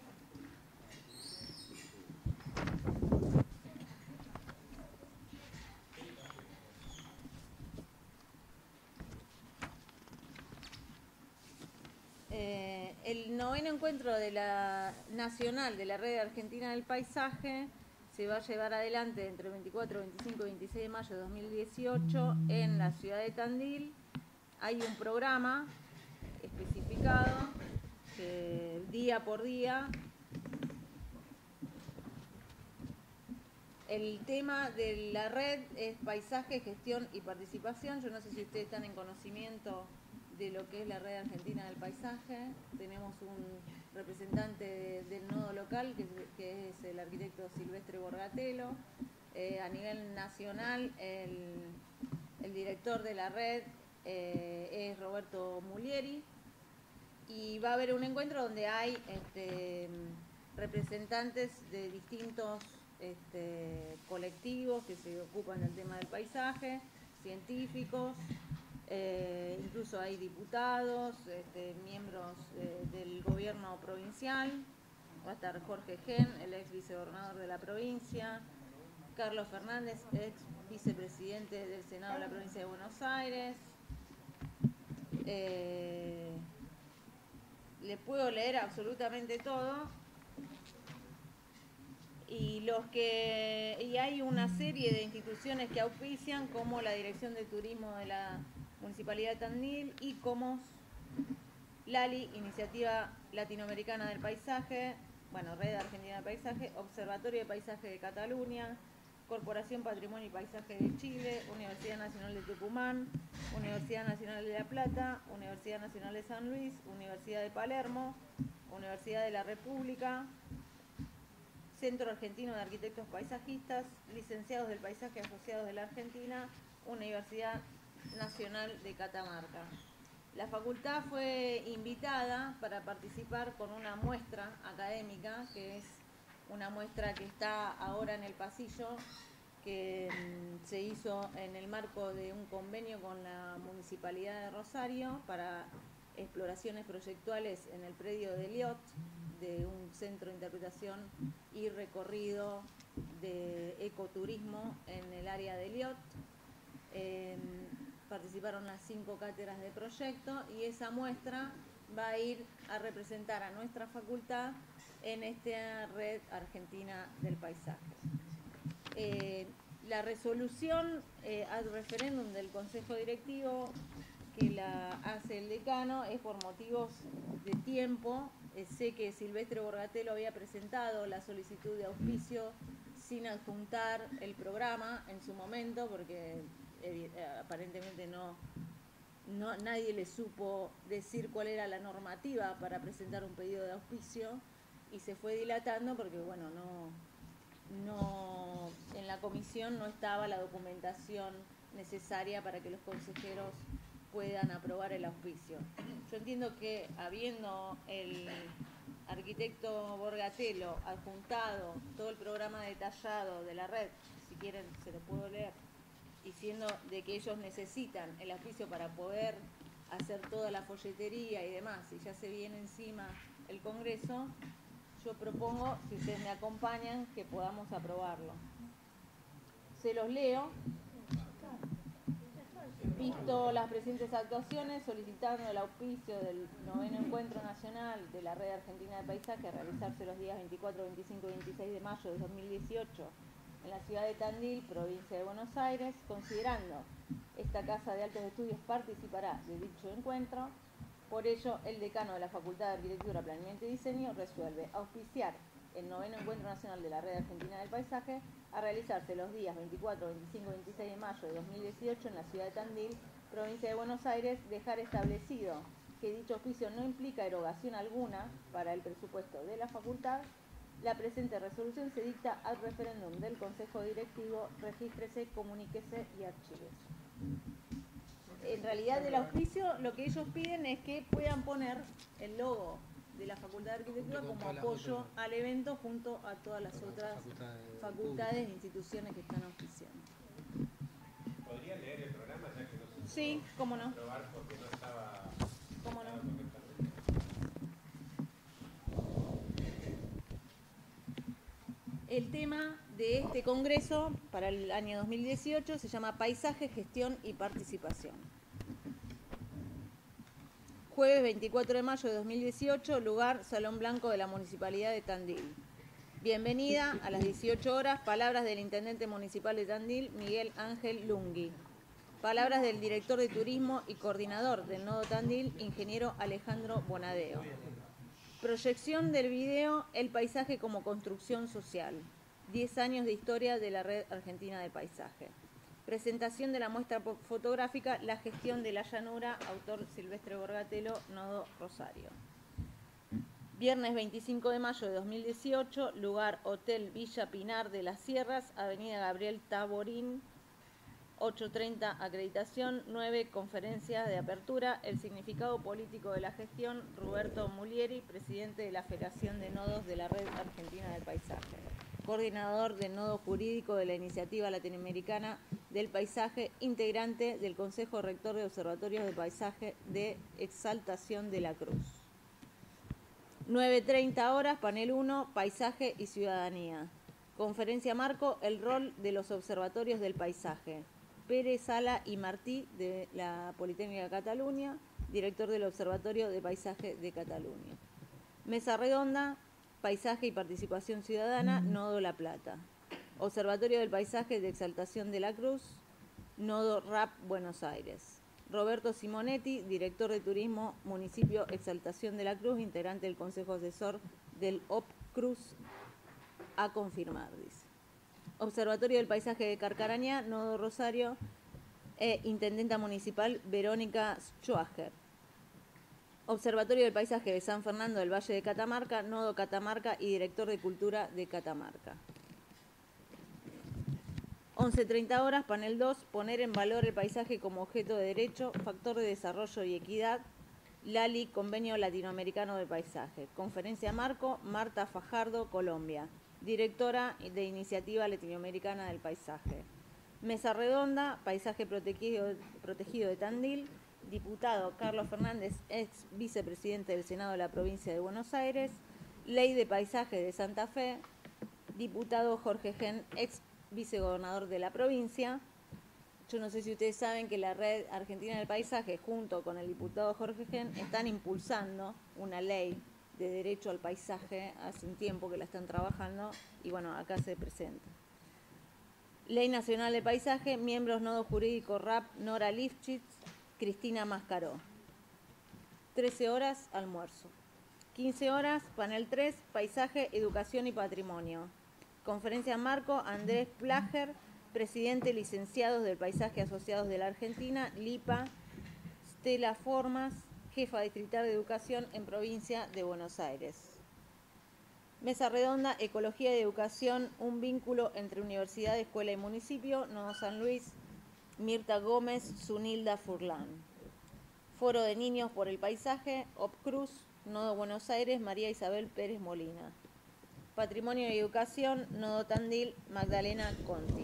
El 9º encuentro de la nacional de la Red Argentina del Paisaje se va a llevar adelante entre el 24, 25 y 26 de mayo de 2018 en la ciudad de Tandil. Hay un programa especificado que día por día. El tema de la red es paisaje, gestión y participación. Yo no sé si ustedes están en conocimiento de lo que es la Red Argentina del Paisaje. Tenemos un representante del nodo local, que es el arquitecto Silvestre Borgatelo. A nivel nacional, el director de la red es Roberto Mulieri. Y va a haber un encuentro donde hay representantes de distintos colectivos que se ocupan del tema del paisaje, científicos, incluso hay diputados, miembros del gobierno provincial. Va a estar Jorge Gen, el ex vicegobernador de la provincia, Carlos Fernández, ex vicepresidente del Senado de la provincia de Buenos Aires. Les puedo leer absolutamente todo. Y hay una serie de instituciones que auspician, como la Dirección de Turismo de la Municipalidad de Tandil, ICOMOS, LALI, Iniciativa Latinoamericana del Paisaje, Red Argentina del Paisaje, Observatorio de Paisaje de Cataluña, Corporación Patrimonio y Paisaje de Chile, Universidad Nacional de Tucumán, Universidad Nacional de La Plata, Universidad Nacional de San Luis, Universidad de Palermo, Universidad de la República, Centro Argentino de Arquitectos Paisajistas, Licenciados del Paisaje Asociados de la Argentina, Universidad Nacional de Catamarca. La facultad fue invitada para participar con una muestra académica, que es una muestra que está ahora en el pasillo, que se hizo en el marco de un convenio con la Municipalidad de Rosario para exploraciones proyectuales en el predio de Eliot, de un centro de interpretación y recorrido de ecoturismo en el área de Eliot. Participaron las 5 cátedras de proyecto y esa muestra va a ir a representar a nuestra facultad en esta red argentina del paisaje. La resolución ad referéndum del Consejo Directivo que la hace el decano es por motivos de tiempo. Sé que Silvestre Borgatelo había presentado la solicitud de auspicio sin adjuntar el programa en su momento, porque aparentemente nadie le supo decir cuál era la normativa para presentar un pedido de auspicio y se fue dilatando porque, bueno, en la comisión no estaba la documentación necesaria para que los consejeros puedan aprobar el auspicio. Yo entiendo que habiendo el arquitecto Borgatelo adjuntado todo el programa detallado de la red, si quieren se lo puedo leer, diciendo de que ellos necesitan el auspicio para poder hacer toda la folletería y demás, y ya se viene encima el Congreso, yo propongo, si ustedes me acompañan, que podamos aprobarlo. Se los leo. Visto las presentes actuaciones, solicitando el auspicio del 9º Encuentro Nacional de la Red Argentina de Paisaje a realizarse los días 24, 25 y 26 de mayo de 2018 en la ciudad de Tandil, provincia de Buenos Aires, considerando esta Casa de Altos Estudios participará de dicho encuentro, por ello el decano de la Facultad de Arquitectura, Planeamiento y Diseño resuelve auspiciar el 9º Encuentro Nacional de la Red Argentina del Paisaje a realizarse los días 24, 25 y 26 de mayo de 2018 en la ciudad de Tandil, provincia de Buenos Aires, dejar establecido que dicho auspicio no implica erogación alguna para el presupuesto de la facultad. La presente resolución se dicta al referéndum del Consejo Directivo, regístrese, comuníquese y archívese. En realidad del auspicio lo que ellos piden es que puedan poner el logo de la Facultad de Arquitectura como apoyo al evento junto a todas las otras facultades e instituciones que están auspiciando. ¿Podría leer el programa ya que no se Sí, cómo no. aprobar porque no estaba... ¿Cómo no? El tema de este congreso para el año 2018 se llama Paisaje, Gestión y Participación. Jueves 24 de mayo de 2018, lugar Salón Blanco de la Municipalidad de Tandil. Bienvenida a las 18 horas, palabras del Intendente Municipal de Tandil, Miguel Ángel Lungui. Palabras del Director de Turismo y Coordinador del Nodo Tandil, Ingeniero Alejandro Bonadeo. Proyección del video El Paisaje como Construcción Social. 10 años de historia de la Red Argentina del Paisaje. Presentación de la muestra fotográfica La Gestión de la Llanura, autor Silvestre Borgatelo, Nodo Rosario. Viernes 25 de mayo de 2018, lugar Hotel Villa Pinar de las Sierras, Avenida Gabriel Taborín, 8:30 acreditación, 9 conferencia de apertura, el significado político de la gestión, Roberto Mulieri, presidente de la Federación de Nodos de la Red Argentina del Paisaje. Coordinador del Nodo Jurídico de la Iniciativa Latinoamericana del Paisaje, integrante del Consejo Rector de Observatorios de Paisaje de Exaltación de la Cruz. 9:30 horas, panel 1, Paisaje y Ciudadanía. Conferencia marco, el rol de los observatorios del paisaje. Pérez, Sala y Martí, de la Politécnica de Cataluña, director del Observatorio de Paisaje de Cataluña. Mesa redonda, Paisaje y Participación Ciudadana, Nodo La Plata. Observatorio del Paisaje de Exaltación de la Cruz, Nodo RAP, Buenos Aires. Roberto Simonetti, director de Turismo, Municipio Exaltación de la Cruz, integrante del Consejo Asesor del OPCRUZ, a confirmar, dice. Observatorio del Paisaje de Carcarañá, Nodo Rosario, Intendenta Municipal Verónica Schwager. Observatorio del Paisaje de San Fernando del Valle de Catamarca, Nodo Catamarca y Director de Cultura de Catamarca. 11:30 horas, panel 2, poner en valor el paisaje como objeto de derecho, factor de desarrollo y equidad, LALI, Convenio Latinoamericano de Paisaje. Conferencia marco, Marta Fajardo, Colombia. directora de Iniciativa Latinoamericana del Paisaje. Mesa redonda, Paisaje protegido de Tandil, diputado Carlos Fernández, ex vicepresidente del Senado de la provincia de Buenos Aires, Ley de Paisaje de Santa Fe, diputado Jorge Gen, ex vicegobernador de la provincia. Yo no sé si ustedes saben que la Red Argentina del Paisaje, junto con el diputado Jorge Gen, están impulsando una ley de derecho al paisaje, hace un tiempo que la están trabajando, y bueno, acá se presenta. Ley Nacional de Paisaje, miembros nodo jurídico RAP, Nora Lifchitz, Cristina Mascaró. 13 horas, almuerzo. 15 horas, panel 3, Paisaje, Educación y Patrimonio. Conferencia marco, Andrés Plager, presidente licenciados del Paisaje Asociados de la Argentina, LIPA, Stella Formas, jefa distrital de educación en provincia de Buenos Aires. Mesa redonda, Ecología y Educación, un vínculo entre universidad, escuela y municipio, Nodo San Luis, Mirta Gómez, Zunilda Furlan. Foro de Niños por el Paisaje, OPCRUZ, Nodo Buenos Aires, María Isabel Pérez Molina. Patrimonio y Educación, Nodo Tandil, Magdalena Conti.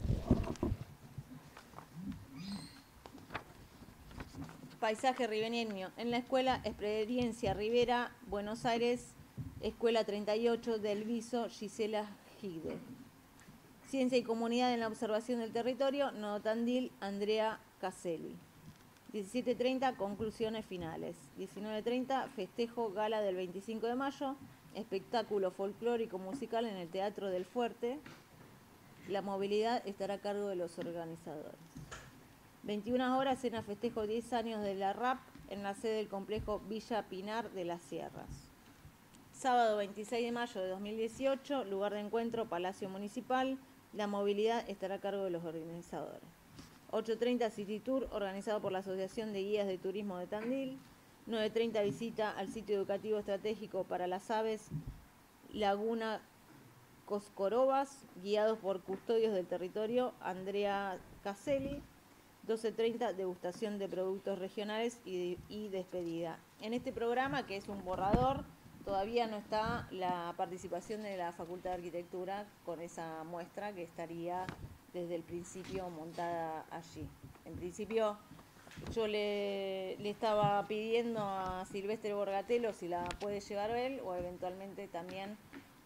Paisaje ribereño en la escuela, Experiencia Rivera, Buenos Aires, Escuela 38 del Viso, Gisela Gide. Ciencia y Comunidad en la Observación del Territorio, Nodo Tandil, Andrea Caselli. 17:30, conclusiones finales. 19:30, festejo gala del 25 de mayo, espectáculo folclórico musical en el Teatro del Fuerte. La movilidad estará a cargo de los organizadores. 21 horas, cena festejo 10 años de la RAP en la sede del complejo Villa Pinar de las Sierras. Sábado 26 de mayo de 2018, lugar de encuentro Palacio Municipal. La movilidad estará a cargo de los organizadores. 8:30, City Tour, organizado por la Asociación de Guías de Turismo de Tandil. 9:30, visita al sitio educativo estratégico para las aves Laguna Coscorobas, guiados por custodios del territorio, Andrea Caselli. 12:30, degustación de productos regionales y despedida. En este programa, que es un borrador, todavía no está la participación de la Facultad de Arquitectura con esa muestra que estaría desde el principio montada allí. En principio, yo le estaba pidiendo a Silvestre Borgatelo si la puede llevar él, o eventualmente también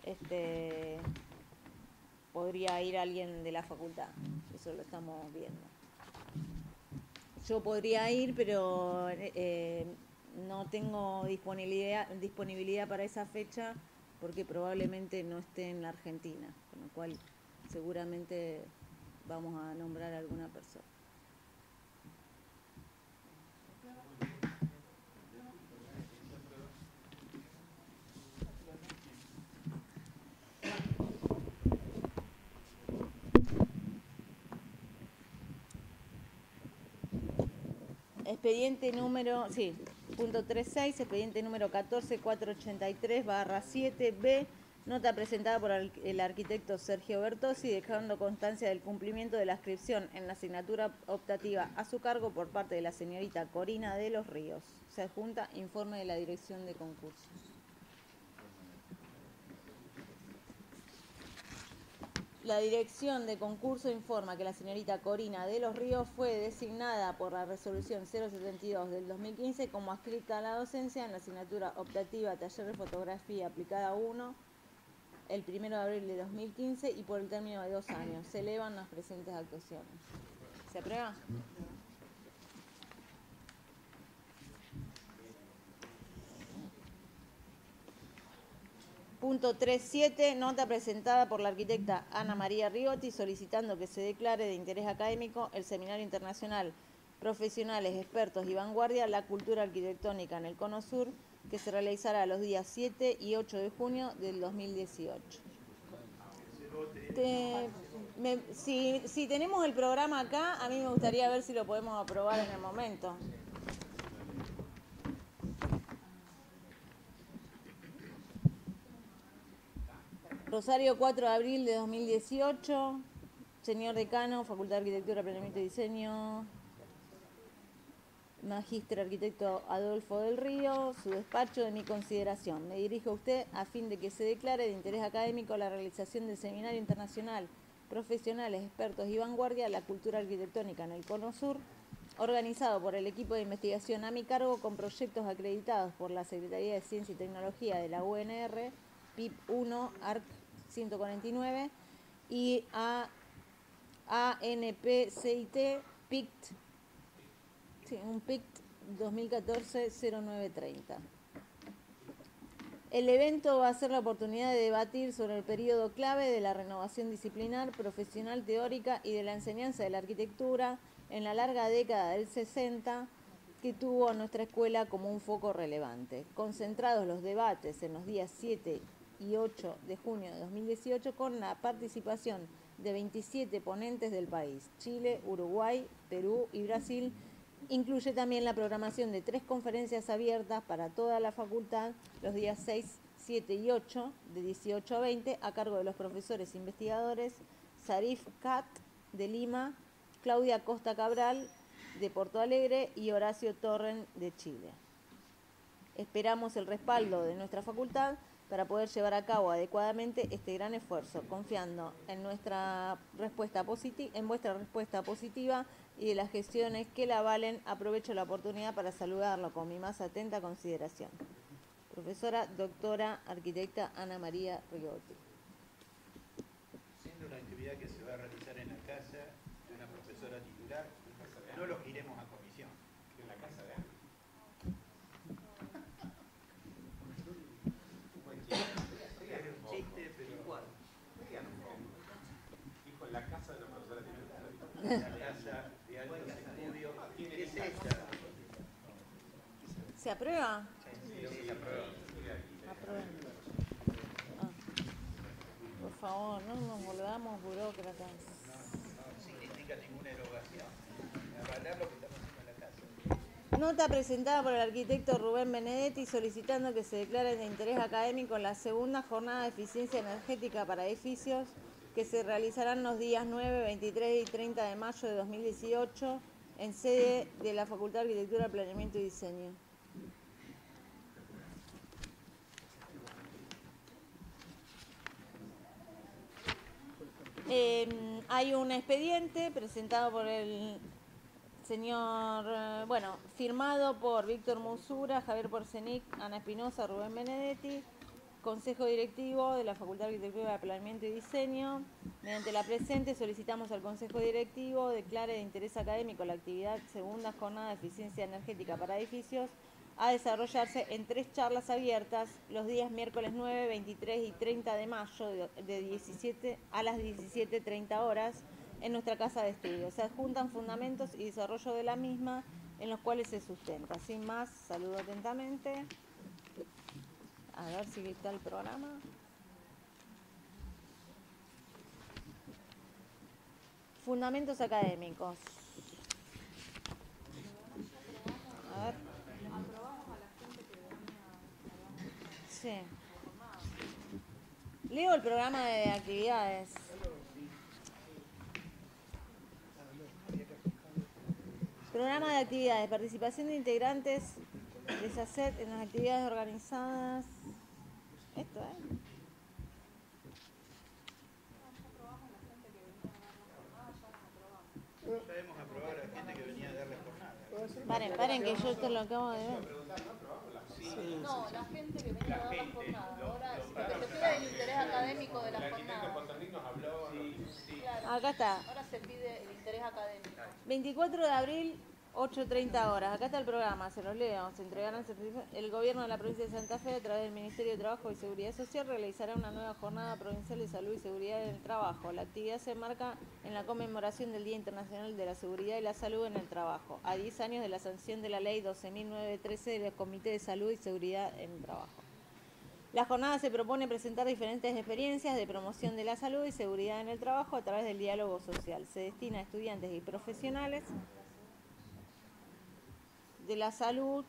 podría ir alguien de la facultad. Eso lo estamos viendo. Yo podría ir, pero no tengo disponibilidad para esa fecha porque probablemente no esté en la Argentina, con lo cual seguramente vamos a nombrar a alguna persona. Expediente número, punto 36, expediente número 14483/7B, nota presentada por el arquitecto Sergio Bertozzi, dejando constancia del cumplimiento de la inscripción en la asignatura optativa a su cargo por parte de la señorita Corina de los Ríos. Se adjunta informe de la Dirección de Concursos. La Dirección de Concurso informa que la señorita Corina de los Ríos fue designada por la resolución 072 del 2015 como adscrita a la docencia en la asignatura optativa Taller de Fotografía Aplicada 1 el 1 de abril de 2015 y por el término de 2 años. Se elevan las presentes actuaciones. ¿Se aprueba? Punto 37, nota presentada por la arquitecta Ana María Rigotti solicitando que se declare de interés académico el Seminario Internacional Profesionales, Expertos y Vanguardia, la Cultura Arquitectónica en el Cono Sur, que se realizará los días 7 y 8 de junio del 2018. Si tenemos el programa acá, a mí me gustaría ver si lo podemos aprobar en el momento. Rosario, 4 de abril de 2018. Señor decano, Facultad de Arquitectura, Planeamiento y Diseño. Magíster arquitecto Adolfo del Río, su despacho de mi consideración. Me dirijo a usted a fin de que se declare de interés académico la realización del Seminario Internacional Profesionales, Expertos y Vanguardia de la Cultura Arquitectónica en el Cono Sur, organizado por el equipo de investigación a mi cargo con proyectos acreditados por la Secretaría de Ciencia y Tecnología de la UNR, PIP 1, ARC 149 y ANPCIT, PICT, sí, un PICT 2014-0930. El evento va a ser la oportunidad de debatir sobre el periodo clave de la renovación disciplinar, profesional, teórica y de la enseñanza de la arquitectura en la larga década del 60 que tuvo a nuestra escuela como un foco relevante. Concentrados los debates en los días 7 y 8 de junio de 2018 con la participación de 27 ponentes del país, Chile, Uruguay, Perú y Brasil. Incluye también la programación de 3 conferencias abiertas para toda la facultad los días 6, 7 y 8 de 18 a 20 a cargo de los profesores investigadores Sarif Kat de Lima, Claudia Costa Cabral de Porto Alegre y Horacio Torren de Chile. Esperamos el respaldo de nuestra facultad para poder llevar a cabo adecuadamente este gran esfuerzo, confiando en vuestra respuesta positiva y de las gestiones que la avalen. Aprovecho la oportunidad para saludarlo con mi más atenta consideración. Profesora doctora arquitecta Ana María Rigotti. Siendo una actividad que se va a realizar en la casa de una profesora titular, no los iremos a comisión. En la casa de Ana. Chiste, pero igual. Dijo en la casa de una profesora titular. La casa de altos estudios. ¿Qué es esta? ¿Se aprueba? Sí, se aprueba. Aprueben. Por favor, no nos volvamos burócratas. No significa ninguna erogación. Avalar lo que estamos haciendo en la casa. Nota presentada por el arquitecto Rubén Benedetti solicitando que se declare de interés académico la segunda jornada de eficiencia energética para edificios que se realizarán los días 9, 23 y 30 de mayo de 2018 en sede de la Facultad de Arquitectura, Planeamiento y Diseño. Hay un expediente presentado por el señor, firmado por Víctor Musura, Javier Porcenic, Ana Espinosa, Rubén Benedetti, Consejo Directivo de la Facultad de Arquitectura, de Planeamiento y Diseño. Mediante la presente solicitamos al Consejo Directivo declare de interés académico la actividad segunda jornada de eficiencia energética para edificios a desarrollarse en 3 charlas abiertas los días miércoles 9, 23 y 30 de mayo de 17 a las 17:30 horas en nuestra casa de estudios. Se adjuntan fundamentos y desarrollo de la misma en los cuales se sustenta. Sin más, saludo atentamente. A ver si está el programa. Fundamentos académicos. A ver. Sí. Leo el programa de actividades. Programa de actividades. Participación de integrantes de SACET en las actividades organizadas. Esto, Ya hemos aprobado a la gente que venía a darle jornada. Paren, que yo esto lo acabo de ver. No, la gente que venía a dar las jornadas. Ahora, lo que se pide el interés académico de las jornadas. Claro, Acá está. ahora se pide el interés académico. 24 de abril, 8:30 horas. Acá está el programa, se los leo. Se entregarán el gobierno de la provincia de Santa Fe, a través del Ministerio de Trabajo y Seguridad Social, realizará una nueva jornada provincial de salud y seguridad en el trabajo. La actividad se enmarca en la conmemoración del Día Internacional de la Seguridad y la Salud en el Trabajo, a 10 años de la sanción de la Ley 12.913 del Comité de Salud y Seguridad en el Trabajo. La jornada se propone presentar diferentes experiencias de promoción de la salud y seguridad en el trabajo a través del diálogo social. Se destina a estudiantes y profesionales de la salud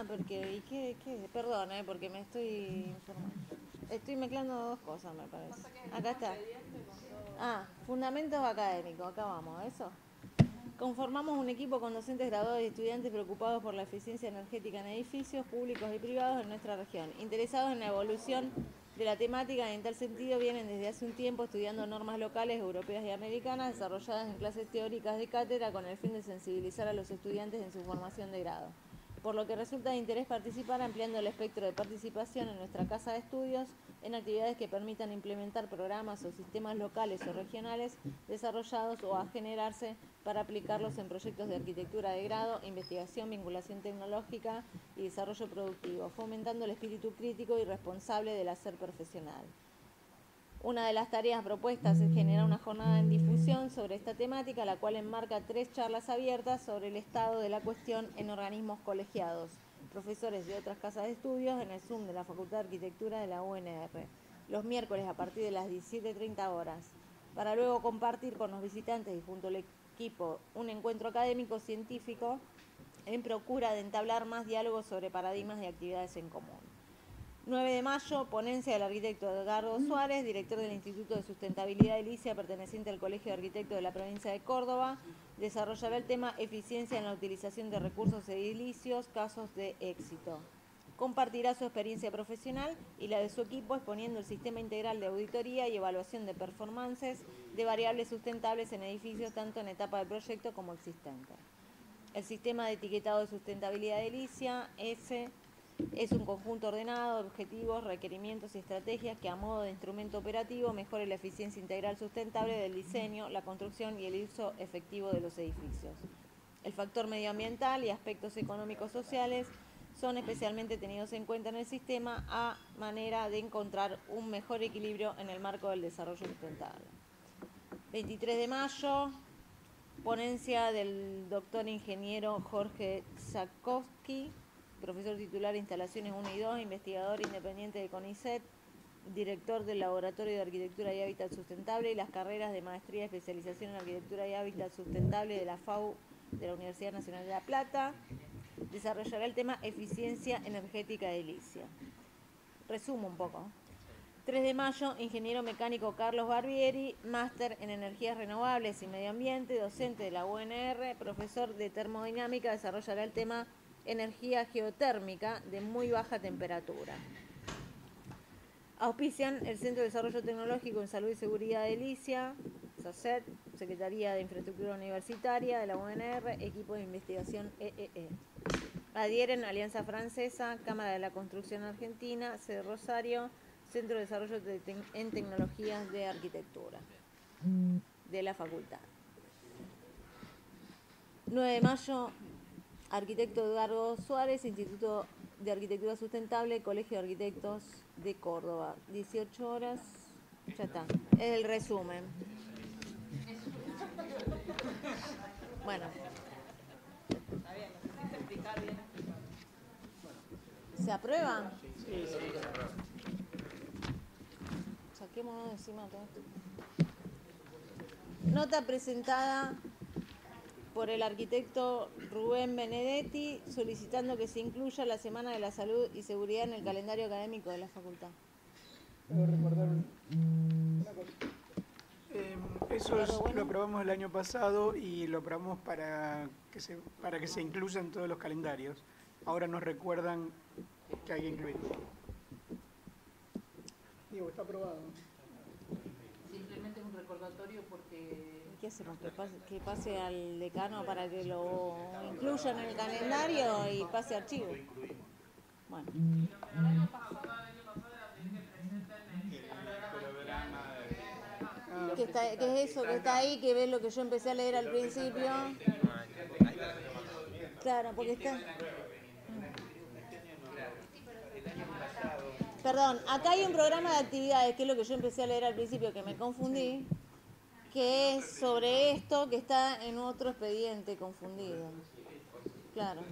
Ah, porque, ¿y qué? Perdón, porque me estoy informando. Estoy mezclando dos cosas, me parece. Acá está. Ah, fundamentos académicos, acá vamos, ¿eso? Conformamos un equipo con docentes graduados y estudiantes preocupados por la eficiencia energética en edificios públicos y privados en nuestra región, interesados en la evolución de la temática y en tal sentido vienen desde hace un tiempo estudiando normas locales, europeas y americanas desarrolladas en clases teóricas de cátedra con el fin de sensibilizar a los estudiantes en su formación de grado. Por lo que resulta de interés participar ampliando el espectro de participación en nuestra casa de estudios en actividades que permitan implementar programas o sistemas locales o regionales desarrollados o a generarse para aplicarlos en proyectos de arquitectura de grado, investigación, vinculación tecnológica y desarrollo productivo, fomentando el espíritu crítico y responsable del hacer profesional. Una de las tareas propuestas es generar una jornada en difusión sobre esta temática, la cual enmarca 3 charlas abiertas sobre el estado de la cuestión en organismos colegiados, profesores de otras casas de estudios en el Zoom de la Facultad de Arquitectura de la UNR, los miércoles a partir de las 17:30 horas, para luego compartir con los visitantes y junto al equipo un encuentro académico científico en procura de entablar más diálogos sobre paradigmas y actividades en común. 9 de mayo, ponencia del arquitecto Edgardo Suárez, director del Instituto de Sustentabilidad de Licia, perteneciente al Colegio de Arquitectos de la provincia de Córdoba, desarrollará el tema eficiencia en la utilización de recursos edilicios, casos de éxito. Compartirá su experiencia profesional y la de su equipo exponiendo el sistema integral de auditoría y evaluación de performances de variables sustentables en edificios tanto en etapa de proyecto como existente. El sistema de etiquetado de sustentabilidad de Licia es un conjunto ordenado de objetivos, requerimientos y estrategias que a modo de instrumento operativo mejore la eficiencia integral sustentable del diseño, la construcción y el uso efectivo de los edificios. El factor medioambiental y aspectos económicos sociales son especialmente tenidos en cuenta en el sistema a manera de encontrar un mejor equilibrio en el marco del desarrollo sustentable. 23 de mayo, ponencia del doctor ingeniero Jorge Zakowski, profesor titular de Instalaciones 1 y 2, investigador independiente de CONICET, director del Laboratorio de Arquitectura y Hábitat Sustentable y las carreras de Maestría y Especialización en Arquitectura y Hábitat Sustentable de la FAU de la Universidad Nacional de La Plata. Desarrollará el tema Eficiencia Energética edilicia. Resumo un poco. 3 de mayo, ingeniero mecánico Carlos Barbieri, máster en Energías Renovables y Medio Ambiente, docente de la UNR, profesor de Termodinámica, desarrollará el tema Energía geotérmica de muy baja temperatura. Auspician el Centro de Desarrollo Tecnológico en Salud y Seguridad de Licia, SACET, Secretaría de Infraestructura Universitaria de la UNR, Equipo de Investigación EEE. Adhieren Alianza Francesa, Cámara de la Construcción Argentina, Sede Rosario, Centro de Desarrollo en Tecnologías de Arquitectura de la Facultad. 9 de mayo, arquitecto Edgardo Suárez, Instituto de Arquitectura Sustentable, Colegio de Arquitectos de Córdoba. 18 horas, ya está. Es el resumen. Bueno. ¿Se aprueba? Sí, sí. Saquémonos de encima todo esto. Nota presentada por el arquitecto Rubén Benedetti solicitando que se incluya la Semana de la Salud y Seguridad en el calendario académico de la facultad. ¿Puedo recordar una cosa? Eso lo aprobamos el año pasado y lo aprobamos para que se incluya en todos los calendarios. Ahora nos recuerdan que hay que incluirlo. Digo, está aprobado. Simplemente es un recordatorio porque... ¿Qué hacemos? Que pase al decano para que lo incluya en el calendario y pase archivo. Bueno. ¿Qué es eso que está ahí? Que ves lo que yo empecé a leer al principio. Claro, porque está... Perdón, acá hay un programa de actividades, que es lo que yo empecé a leer al principio, que me confundí, que es sobre esto que está en otro expediente confundido. Claro.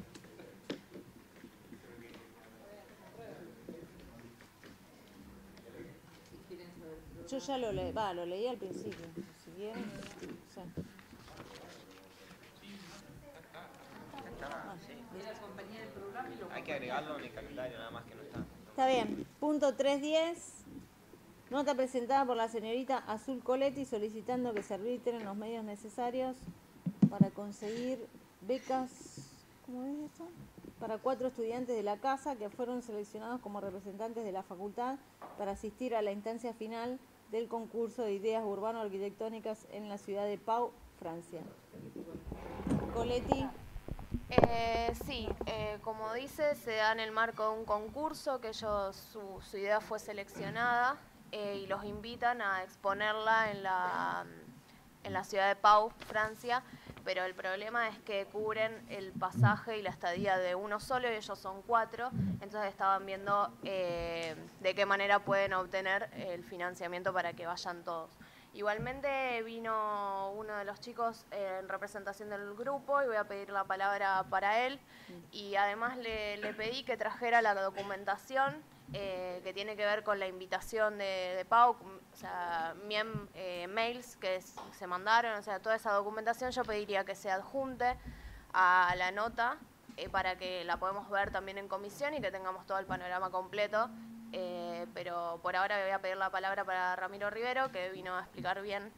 Yo ya lo leí al principio. Si quieren, sí. Hay que agregarlo en el calendario, nada más que no está. Está bien. Punto 310. Nota presentada por la señorita Azul Coletti solicitando que se arbitren los medios necesarios para conseguir becas, ¿cómo es eso? Para 4 estudiantes de la casa que fueron seleccionados como representantes de la facultad para asistir a la instancia final del concurso de ideas urbano-arquitectónicas en la ciudad de Pau, Francia. Coletti. Sí, como dice, se da en el marco de un concurso que su idea fue seleccionada y los invitan a exponerla en la ciudad de Pau, Francia, pero el problema es que cubren el pasaje y la estadía de uno solo y ellos son 4, entonces estaban viendo de qué manera pueden obtener el financiamiento para que vayan todos. Igualmente vino uno de los chicos en representación del grupo y voy a pedir la palabra para él. Y además le pedí que trajera la documentación que tiene que ver con la invitación de Pau, o sea, mails que se mandaron, o sea, toda esa documentación yo pediría que se adjunte a la nota para que la podamos ver también en comisión y que tengamos todo el panorama completo. Pero por ahora voy a pedir la palabra para Ramiro Rivero, que vino a explicar bien.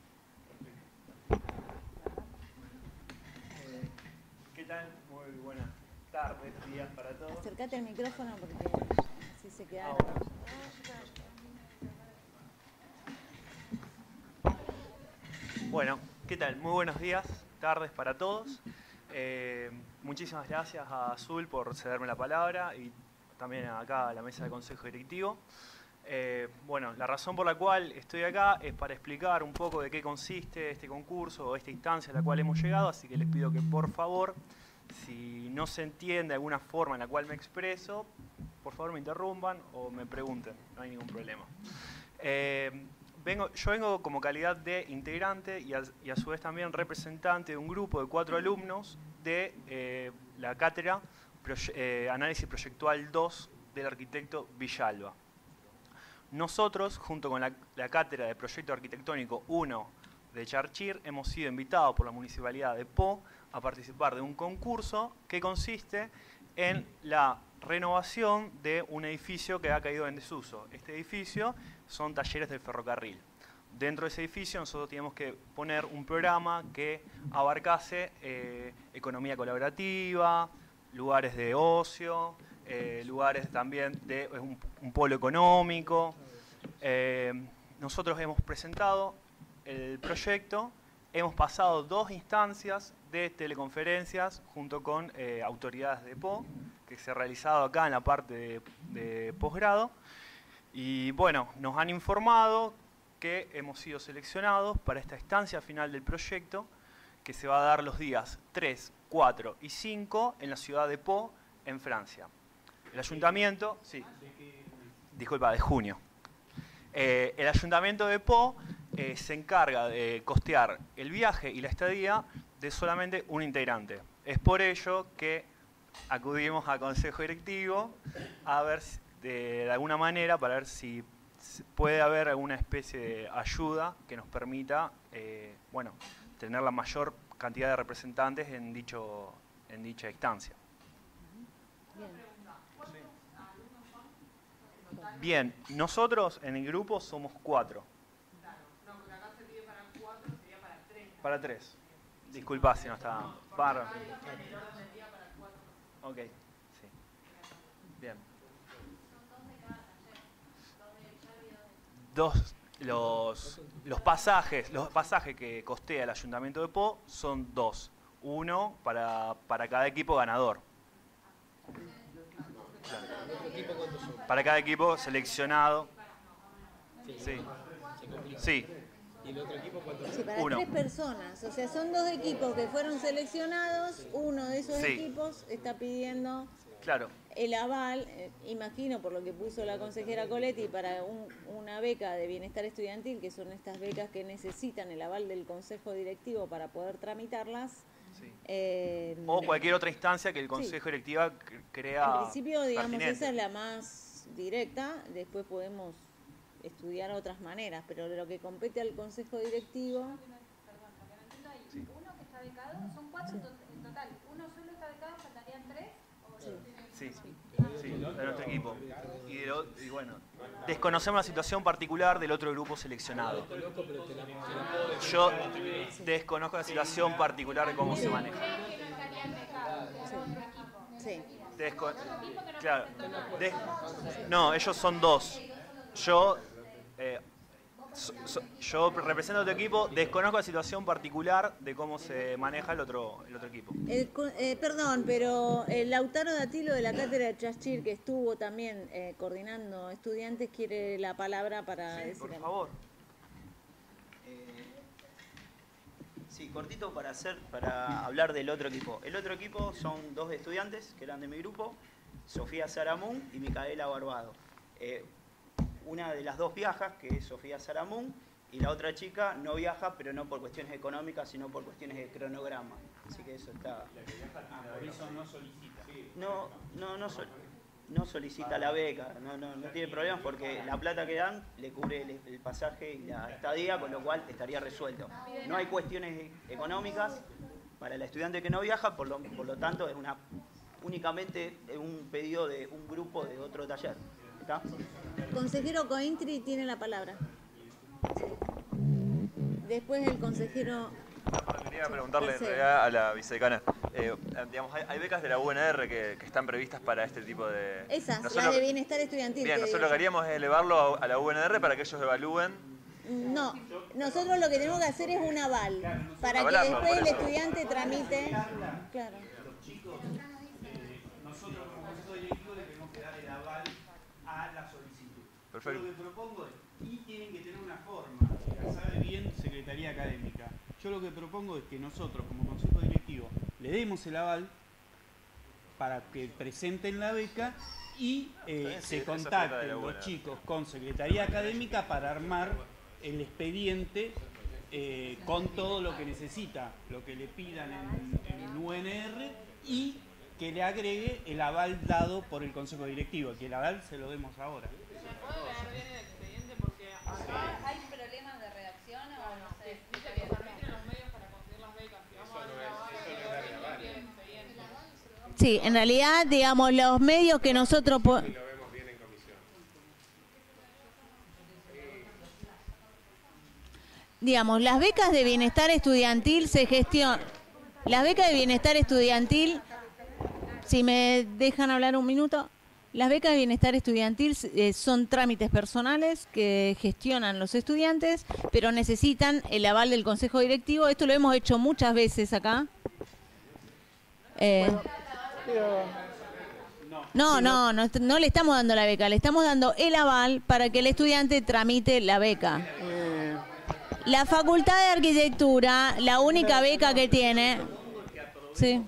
¿Qué tal? Muy buenas tardes, días para todos. Acércate al micrófono porque así se queda. Bueno, ¿qué tal? Muy buenos días, tardes para todos. Muchísimas gracias a Azul por cederme la palabra y también acá a la mesa de consejo directivo. Bueno, la razón por la cual estoy acá es para explicar un poco de qué consiste este concurso o esta instancia a la cual hemos llegado, así que les pido que por favor, si no se entiende alguna forma en la cual me expreso, por favor me interrumpan o me pregunten, no hay ningún problema. Yo vengo como calidad de integrante y a su vez también representante de un grupo de 4 alumnos de la cátedra Análisis Proyectual 2 del arquitecto Villalba. Nosotros, junto con la cátedra de Proyecto Arquitectónico 1 de Charchir, hemos sido invitados por la Municipalidad de Po a participar de un concurso que consiste en la renovación de un edificio que ha caído en desuso. Este edificio son talleres del ferrocarril. Dentro de ese edificio nosotros teníamos que poner un programa que abarcase economía colaborativa, lugares de ocio, lugares también de un polo económico. Nosotros hemos presentado el proyecto, hemos pasado 2 instancias de teleconferencias junto con autoridades de Po, que se ha realizado acá en la parte de posgrado. Y bueno, nos han informado que hemos sido seleccionados para esta instancia final del proyecto, que se va a dar los días 3, 4 y 5 en la ciudad de Po, en Francia. El ayuntamiento, sí, disculpa, de junio. El ayuntamiento de Po se encarga de costear el viaje y la estadía de solamente un integrante. Es por ello que acudimos al consejo directivo a ver de alguna manera para ver si puede haber alguna especie de ayuda que nos permita bueno, tener la mayor cantidad de representantes en dicha instancia. Bien, nosotros en el grupo somos 4. Para 3. Disculpa si no está. Ok, sí. Bien. Los pasajes que costea el Ayuntamiento de Po son 2. Uno para cada equipo ganador. Para cada equipo seleccionado. Sí. Sí. ¿Y el otro equipo cuántos son? Sí, para 3 personas. O sea, son 2 equipos que fueron seleccionados. Uno de esos equipos está pidiendo el aval, imagino por lo que puso la consejera Coletti, para una beca de bienestar estudiantil, que son estas becas que necesitan el aval del consejo directivo para poder tramitarlas. O cualquier otra instancia que el consejo directivo crea. En principio, digamos, pertinente. esa es la más directa. Después podemos estudiar otras maneras, pero de lo que compete al consejo directivo. Perdón, para que no entienda, hay uno que está becado, son 4 en total. Uno solo está becado, faltarían 3. Sí, de nuestro equipo. Y bueno, desconocemos la situación particular del otro grupo seleccionado. Yo desconozco la situación particular de cómo se maneja. Sí. Claro. No, ellos son dos. Yo represento a otro equipo, desconozco la situación particular de cómo se maneja el otro equipo. Perdón, pero Lautaro Datilo de la cátedra de Chachir, que estuvo también coordinando estudiantes, quiere la palabra para decir por algo. favor. Sí, cortito para hablar del otro equipo. El otro equipo son dos estudiantes que eran de mi grupo, Sofía Saramún y Micaela Barbado. Una de las dos viaja, que es Sofía Saramún, y la otra chica no viaja, pero no por cuestiones económicas, sino por cuestiones de cronograma. Así que eso está... La que viaja por eso no solicita. No solicita la beca, no tiene problemas porque la plata que dan le cubre el pasaje y la estadía, con lo cual estaría resuelto. No hay cuestiones económicas para el estudiante que no viaja, por lo tanto es únicamente un pedido de un grupo de otro taller. ¿Está? Consejero Cointri tiene la palabra. Después el consejero... Quería preguntarle en realidad a la vicedecana. Digamos, hay becas de la UNR que están previstas para este tipo de... Esas, las de bienestar estudiantil. Bien, nosotros lo que haríamos es elevarlo a la UNR para que ellos evalúen. No, nosotros lo que tenemos que hacer es un aval, para que después el estudiante tramite... Claro. Los chicos, nosotros como consejo directivo le tenemos que dar el aval a la solicitud. Perfecto. Yo lo que propongo es, y tienen que tener una forma, que la sabe bien Secretaría Académica. Yo lo que propongo es que nosotros como consejo directivo le demos el aval para que presenten la beca y se contacten los chicos con Secretaría Académica para armar el expediente con todo lo que necesita, lo que le pidan en UNR, y que le agregue el aval dado por el consejo directivo, que el aval se lo demos ahora. ¿Hay problemas de redacción o no sé? Dice que se arbitren los medios para conseguir las becas. Sí, en realidad, digamos, los medios que nosotros... Digamos, las becas de bienestar estudiantil se gestionan... Las becas de bienestar estudiantil, si me dejan hablar un minuto... Las becas de bienestar estudiantil son trámites personales que gestionan los estudiantes, pero necesitan el aval del consejo directivo. Esto lo hemos hecho muchas veces acá. No le estamos dando la beca, le estamos dando el aval para que el estudiante tramite la beca. La Facultad de Arquitectura, la única beca que tiene... Sí.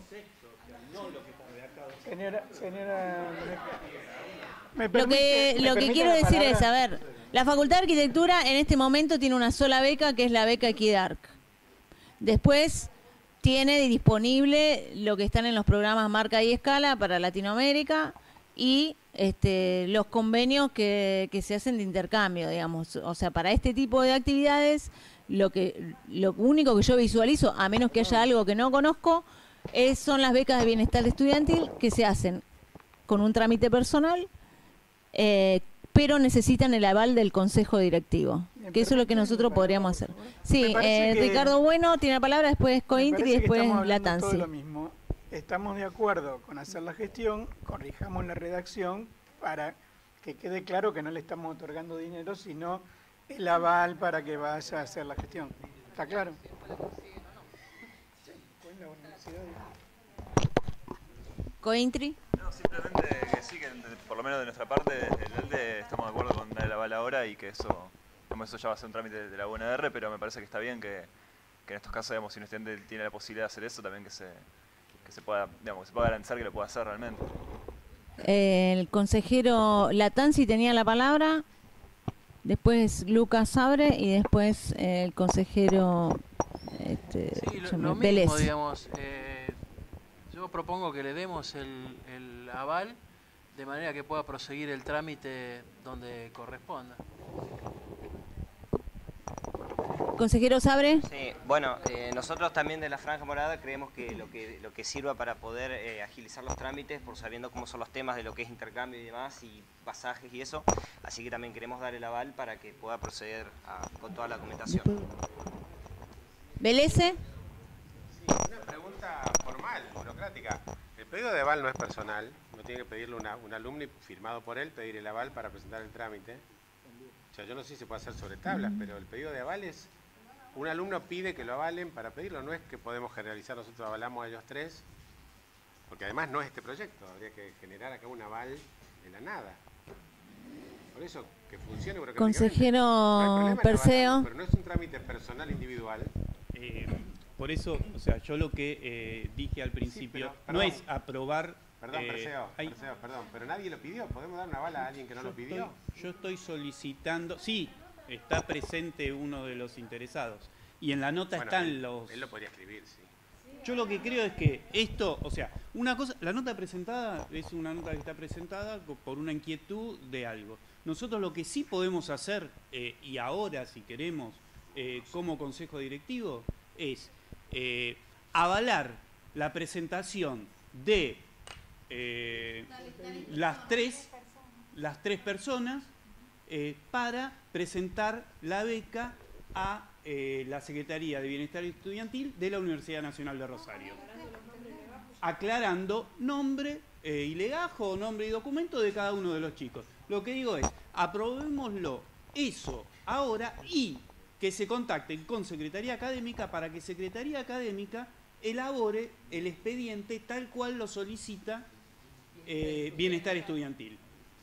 Señora, Lo que quiero decir es, a ver, la Facultad de Arquitectura en este momento tiene una sola beca, que es la beca Equidarc. Después tiene disponible lo que están en los programas Marca y Escala para Latinoamérica y los convenios que se hacen de intercambio, digamos. O sea, para este tipo de actividades, lo único que yo visualizo, a menos que haya algo que no conozco, son las becas de bienestar estudiantil que se hacen con un trámite personal, pero necesitan el aval del consejo directivo, que eso es lo que nosotros podríamos hacer. Sí, Ricardo Bueno tiene la palabra, después Cointri y después Latanzi. Lo mismo. Estamos de acuerdo con hacer la gestión, corrijamos la redacción para que quede claro que no le estamos otorgando dinero, sino el aval para que vaya a hacer la gestión. ¿Está claro? Cointri. No, simplemente que sí, que por lo menos de nuestra parte, el ELDE, estamos de acuerdo con dar el aval ahora y que eso ya va a ser un trámite de la UNR, pero me parece que está bien que en estos casos, digamos, si un estudiante tiene la posibilidad de hacer eso, también que se pueda garantizar que lo pueda hacer realmente. El consejero Latanzi tenía la palabra, después Lucas Sabre y después el consejero lo Vélez. mismo, digamos. Yo propongo que le demos el aval de manera que pueda proseguir el trámite donde corresponda. Consejero Sabre. Sí, bueno, nosotros también de la Franja Morada creemos que lo que sirva para poder agilizar los trámites, por sabiendo cómo son los temas de lo que es intercambio y demás, y pasajes y eso, así que también queremos dar el aval para que pueda proceder con toda la documentación. Vélez. Sí, una pregunta formal, burocrática. El pedido de aval no es personal, no tiene que pedirle un alumno y firmado por él, pedir el aval para presentar el trámite. O sea, yo no sé si se puede hacer sobre tablas, pero el pedido de aval es... Un alumno pide que lo avalen para pedirlo, no es que podemos generalizar, nosotros avalamos a ellos tres, porque además no es este proyecto, habría que generar acá un aval de la nada. Por eso, que funcione burocráticamente. Consejero No hay problema en Perseo. avalarlo, pero no es un trámite personal individual. Por eso, o sea, yo lo que dije al principio, Sí, pero, no es aprobar... Perdón, Perseo, perdón, pero nadie lo pidió. ¿Podemos dar una aval a alguien que no lo pidió? Yo estoy solicitando... Sí, está presente uno de los interesados. Y en la nota están los... Él lo podría escribir, sí. Yo lo que creo es que esto, o sea, una cosa, la nota presentada es una nota que está presentada por una inquietud de algo. Nosotros lo que sí podemos hacer, y ahora si queremos, como consejo directivo, es avalar la presentación de las tres personas para presentar la beca a la Secretaría de Bienestar Estudiantil de la Universidad Nacional de Rosario. Aclarando nombre y legajo, nombre y documento de cada uno de los chicos. Lo que digo es, aprobémoslo eso ahora y que se contacten con Secretaría Académica para que Secretaría Académica elabore el expediente tal cual lo solicita Bienestar Estudiantil.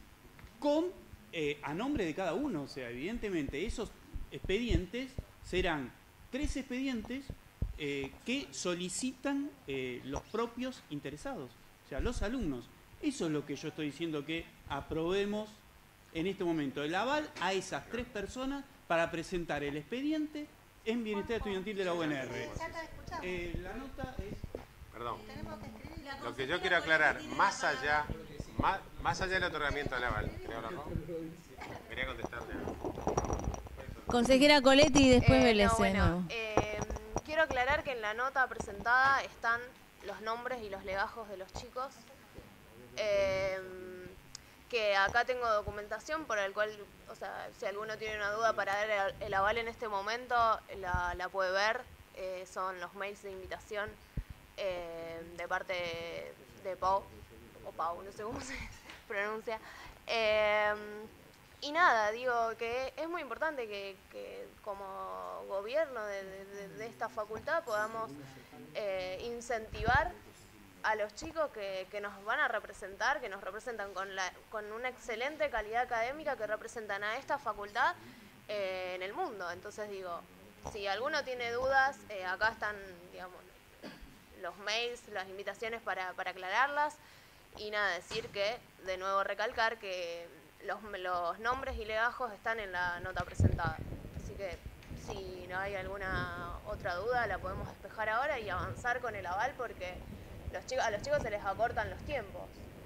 A nombre de cada uno, o sea, evidentemente esos expedientes serán 3 expedientes que solicitan los propios interesados, o sea, los alumnos. Eso es lo que yo estoy diciendo que aprobemos en este momento, el aval a esas 3 personas para presentar el expediente en Bienestar Estudiantil de la UNR. La nota es... Perdón. Lo que yo quiero aclarar, más allá del otorgamiento del aval, quería contestarle. Consejera Coletti y después Vélez. Quiero aclarar que en la nota presentada están los nombres y los legajos de los chicos. Que acá tengo documentación por el cual, o sea, si alguno tiene una duda para dar el aval en este momento, la puede ver. Son los mails de invitación de parte de Pau, o Pau, no sé cómo se pronuncia. Y nada, digo que es muy importante que como gobierno de esta facultad podamos incentivar a los chicos que nos van a representar, que nos representan con una excelente calidad académica, que representan a esta facultad en el mundo. Entonces digo, si alguno tiene dudas, acá están, digamos, los mails, las invitaciones para aclararlas. Y nada, decir que, de nuevo recalcar que los nombres y legajos están en la nota presentada. Así que si no hay alguna otra duda, la podemos despejar ahora y avanzar con el aval, porque a los chicos se les acortan los tiempos.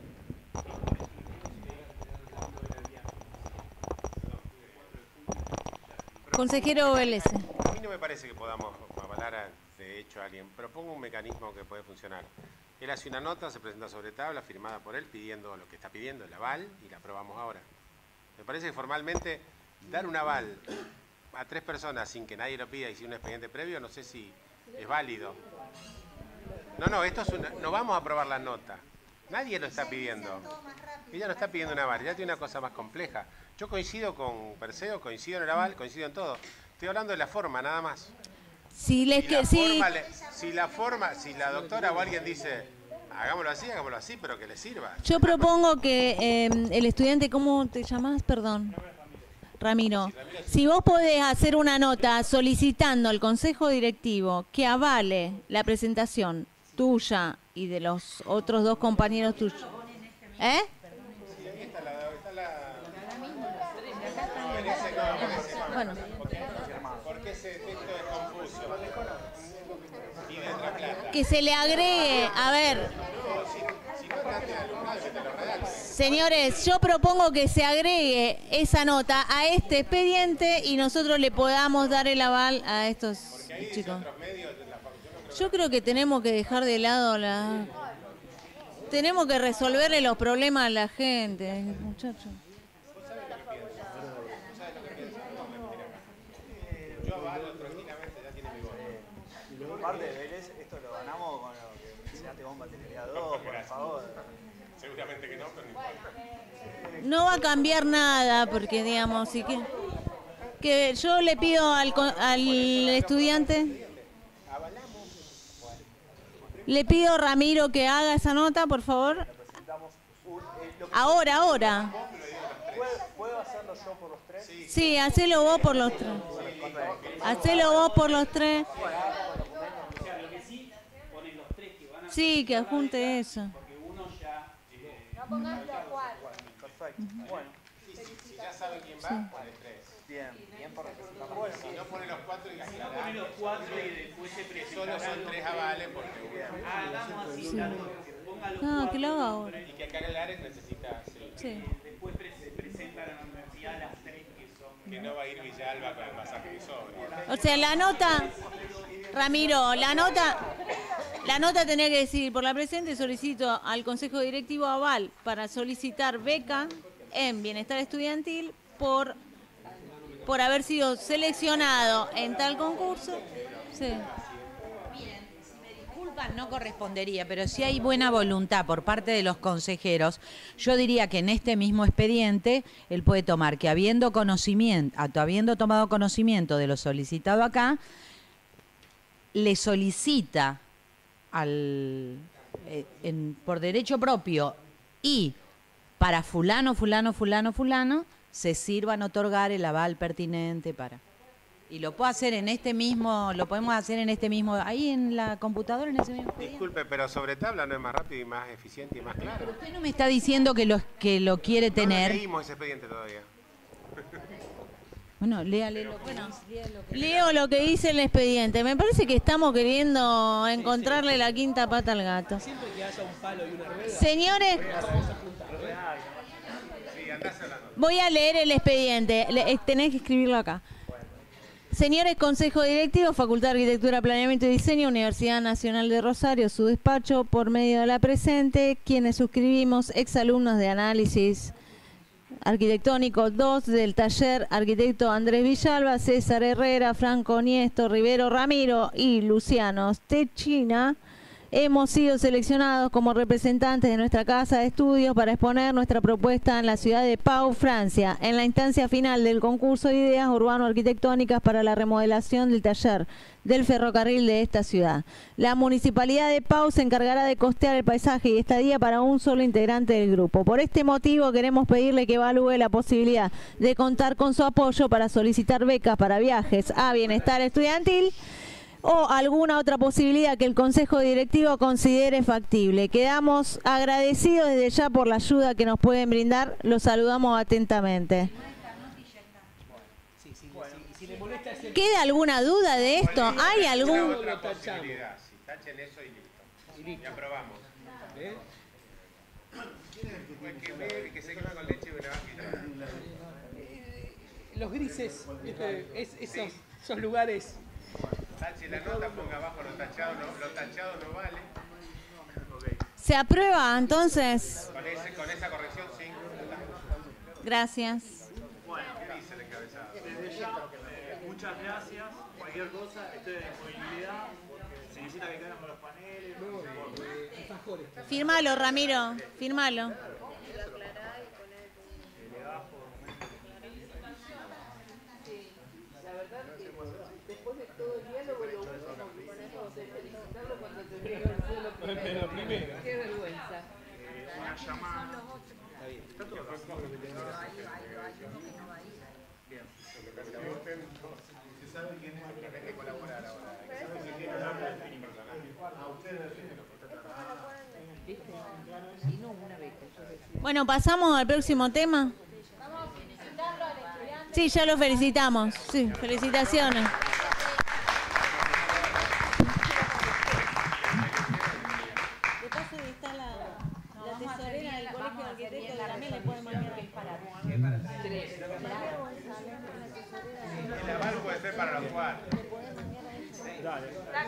Consejero Vélez. A mí no me parece que podamos avalar de hecho a alguien. Propongo un mecanismo que puede funcionar. Él hace una nota, se presenta sobre tabla, firmada por él, pidiendo lo que está pidiendo, el aval, y la aprobamos ahora. Me parece que formalmente dar un aval a 3 personas sin que nadie lo pida y sin un expediente previo, no sé si es válido. No, esto es no vamos a aprobar la nota. Nadie lo está pidiendo. Ella no está pidiendo un aval, ya tiene una cosa más compleja. Yo coincido con Perseo, coincido en el aval, coincido en todo. Estoy hablando de la forma, nada más. Si la doctora o alguien dice, hagámoslo así, pero que le sirva. Yo propongo que el estudiante, ¿cómo te llamás? Perdón. Ramiro. Si vos podés hacer una nota solicitando al Consejo Directivo que avale la presentación tuya y de los otros 2 compañeros tuyos. ¿Eh? Bueno. Porque ese texto es confuso. Que se le agregue, a ver. Si no, trate de alumnado, que te lo redacte. Señores, yo propongo que se agregue esa nota a este expediente y nosotros le podamos dar el aval a estos chicos. Yo creo que tenemos que dejar de lado la... Tenemos que resolverle los problemas a la gente, muchachos. Yo avalo tranquilamente, ya tiene mi voto. Aparte de Vélez, esto lo ganamos con lo que mencionaste vos, Batería 2, por favor. Seguramente que no, pero no importa. No va a cambiar nada, porque digamos, sí que yo le pido al estudiante, le pido, Ramiro, que haga esa nota, por favor. Ahora. ¿Puedo hacerlo yo por los tres? Sí, hacelo vos por los tres. Hacelo vos por los tres. Sí, que adjunte eso. No pongas los cuatro. Perfecto. Bueno. Si ya saben quién va, Sí. pone 3. Bien por representar. Bueno, si no pone los 4 y Si no pone los 4 y después se presenta. solo son 3 avales porque Hagamos así, Sí. ponga los No, 4. que lo haga ahora. y que acá en el Ares necesita Sí. Después se presentan a la universidad las 3 que son. que no va a ir Villalba con el pasaje que sobra. O sea, la nota, Ramiro, la nota tenía que decir, por la presente solicito al Consejo Directivo aval para solicitar beca en bienestar estudiantil por haber sido seleccionado en tal concurso. Sí. Disculpas, no correspondería, pero si hay buena voluntad por parte de los consejeros, yo diría que en este mismo expediente él puede tomar que habiendo tomado conocimiento de lo solicitado acá, le solicita por derecho propio y para fulano, se sirvan a otorgar el aval pertinente para... Y lo puedo hacer en este mismo, lo podemos hacer en este mismo, ahí en la computadora, en ese mismo expediente. Disculpe, pero sobre tabla no es más rápido y más eficiente y más claro. Pero usted no me está diciendo que lo quiere tener. No leímos ese expediente todavía. Bueno, léalo. Bueno, leo lo que dice el expediente. Me parece que estamos queriendo encontrarle la quinta pata al gato. Siempre que haya un palo y una rueda. Señores, voy a leer el expediente. Tenés que escribirlo acá. Señores Consejo Directivo, Facultad de Arquitectura, Planeamiento y Diseño, Universidad Nacional de Rosario, su despacho, por medio de la presente, quienes suscribimos, exalumnos de análisis arquitectónico 2 del taller arquitecto Andrés Villalba, César Herrera, Franco Niesto, Rivero Ramiro y Luciano Stechina, hemos sido seleccionados como representantes de nuestra casa de estudios para exponer nuestra propuesta en la ciudad de Pau, Francia, en la instancia final del concurso de ideas urbano-arquitectónicas para la remodelación del taller del ferrocarril de esta ciudad. La Municipalidad de Pau se encargará de costear el paisaje y estadía para un solo integrante del grupo. Por este motivo queremos pedirle que evalúe la posibilidad de contar con su apoyo para solicitar becas para viajes a bienestar estudiantil o alguna otra posibilidad que el Consejo Directivo considere factible. Quedamos agradecidos desde ya por la ayuda que nos pueden brindar. Los saludamos atentamente. ¿Queda alguna duda de esto? ¿Hay algún...? Otra posibilidad. Si tachen eso y listo. Y aprobamos. Que se quema con leche y una vaquita. Los grises, esos lugares. Tache la nota, ponga abajo lo tachado no vale. Okay. ¿Se aprueba entonces? Con esa corrección, sí. Gracias. Bueno, dice el encabezado. Desde ya, muchas gracias. Cualquier cosa, estoy de disponibilidad. Se necesita que caigan los paneles. Fírmalo, Ramiro. Fírmalo. Después de todo el diálogo, lo último que ponemos es felicitarlo cuando te entrega el suelo. Pero primero. Qué vergüenza. Una llamada. Está todo bien. Se sabe quién es el que tiene que colaborar ahora. Bueno, pasamos al próximo tema. Sí, ya lo felicitamos. Sí, felicitaciones. De paso está la tesorera del Colegio de Arquitectos. Dale.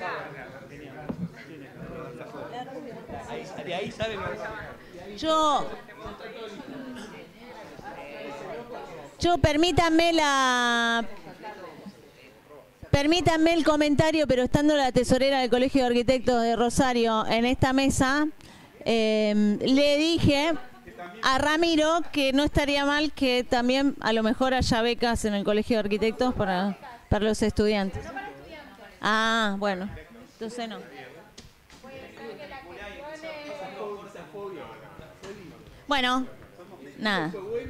De ahí sale Yo permítanme el comentario, pero estando la tesorera del Colegio de Arquitectos de Rosario en esta mesa, le dije a Ramiro que no estaría mal que también a lo mejor haya becas en el Colegio de Arquitectos para los estudiantes. Ah, bueno, entonces no. Bueno, nada.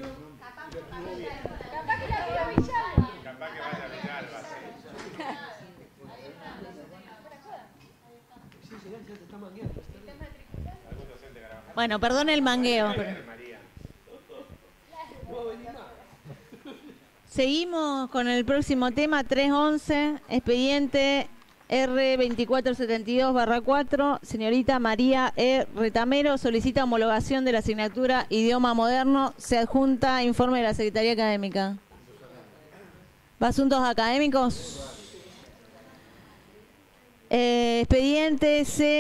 Bueno, perdón el mangueo. Seguimos con el próximo tema, 311, expediente R2472/4, señorita María E. Retamero, solicita homologación de la asignatura Idioma Moderno, se adjunta informe de la Secretaría Académica. ¿Va a asuntos académicos? Expediente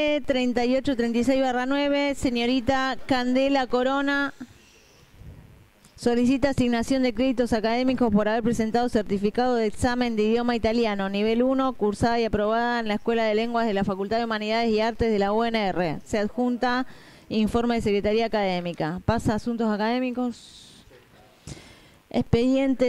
C3836/9, señorita Candela Corona, solicita asignación de créditos académicos por haber presentado certificado de examen de idioma italiano, nivel 1, cursada y aprobada en la Escuela de Lenguas de la Facultad de Humanidades y Artes de la UNR. Se adjunta informe de Secretaría Académica. Pasa a asuntos académicos. Expediente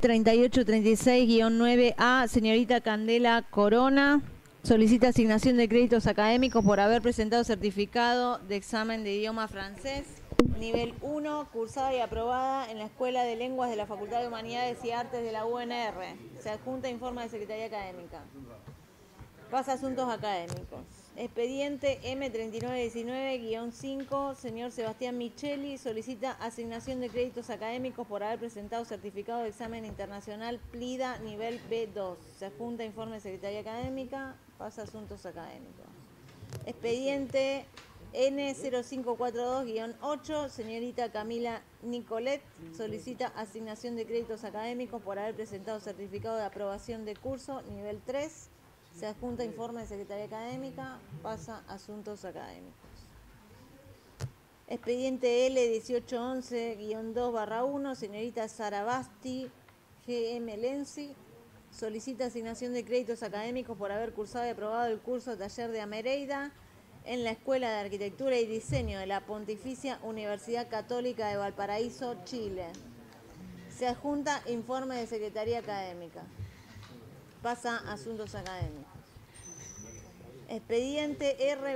C3836-9A, señorita Candela Corona, solicita asignación de créditos académicos por haber presentado certificado de examen de idioma francés, nivel 1, cursada y aprobada en la Escuela de Lenguas de la Facultad de Humanidades y Artes de la UNR. Se adjunta informe de Secretaría Académica. Pasa a asuntos académicos. Expediente M3919-5, señor Sebastián Micheli, solicita asignación de créditos académicos por haber presentado certificado de examen internacional PLIDA nivel B2. Se adjunta informe de Secretaría Académica. Pasa a asuntos académicos. Expediente N0542-8, señorita Camila Nicolet, solicita asignación de créditos académicos por haber presentado certificado de aprobación de curso nivel 3. Se adjunta informe de Secretaría Académica. Pasa a asuntos académicos. Expediente L1811-2/1, señorita Sara Basti, GM Lenzi, solicita asignación de créditos académicos por haber cursado y aprobado el curso Taller de Amereida en la Escuela de Arquitectura y Diseño de la Pontificia Universidad Católica de Valparaíso, Chile. Se adjunta informe de Secretaría Académica. Pasa a asuntos académicos. Expediente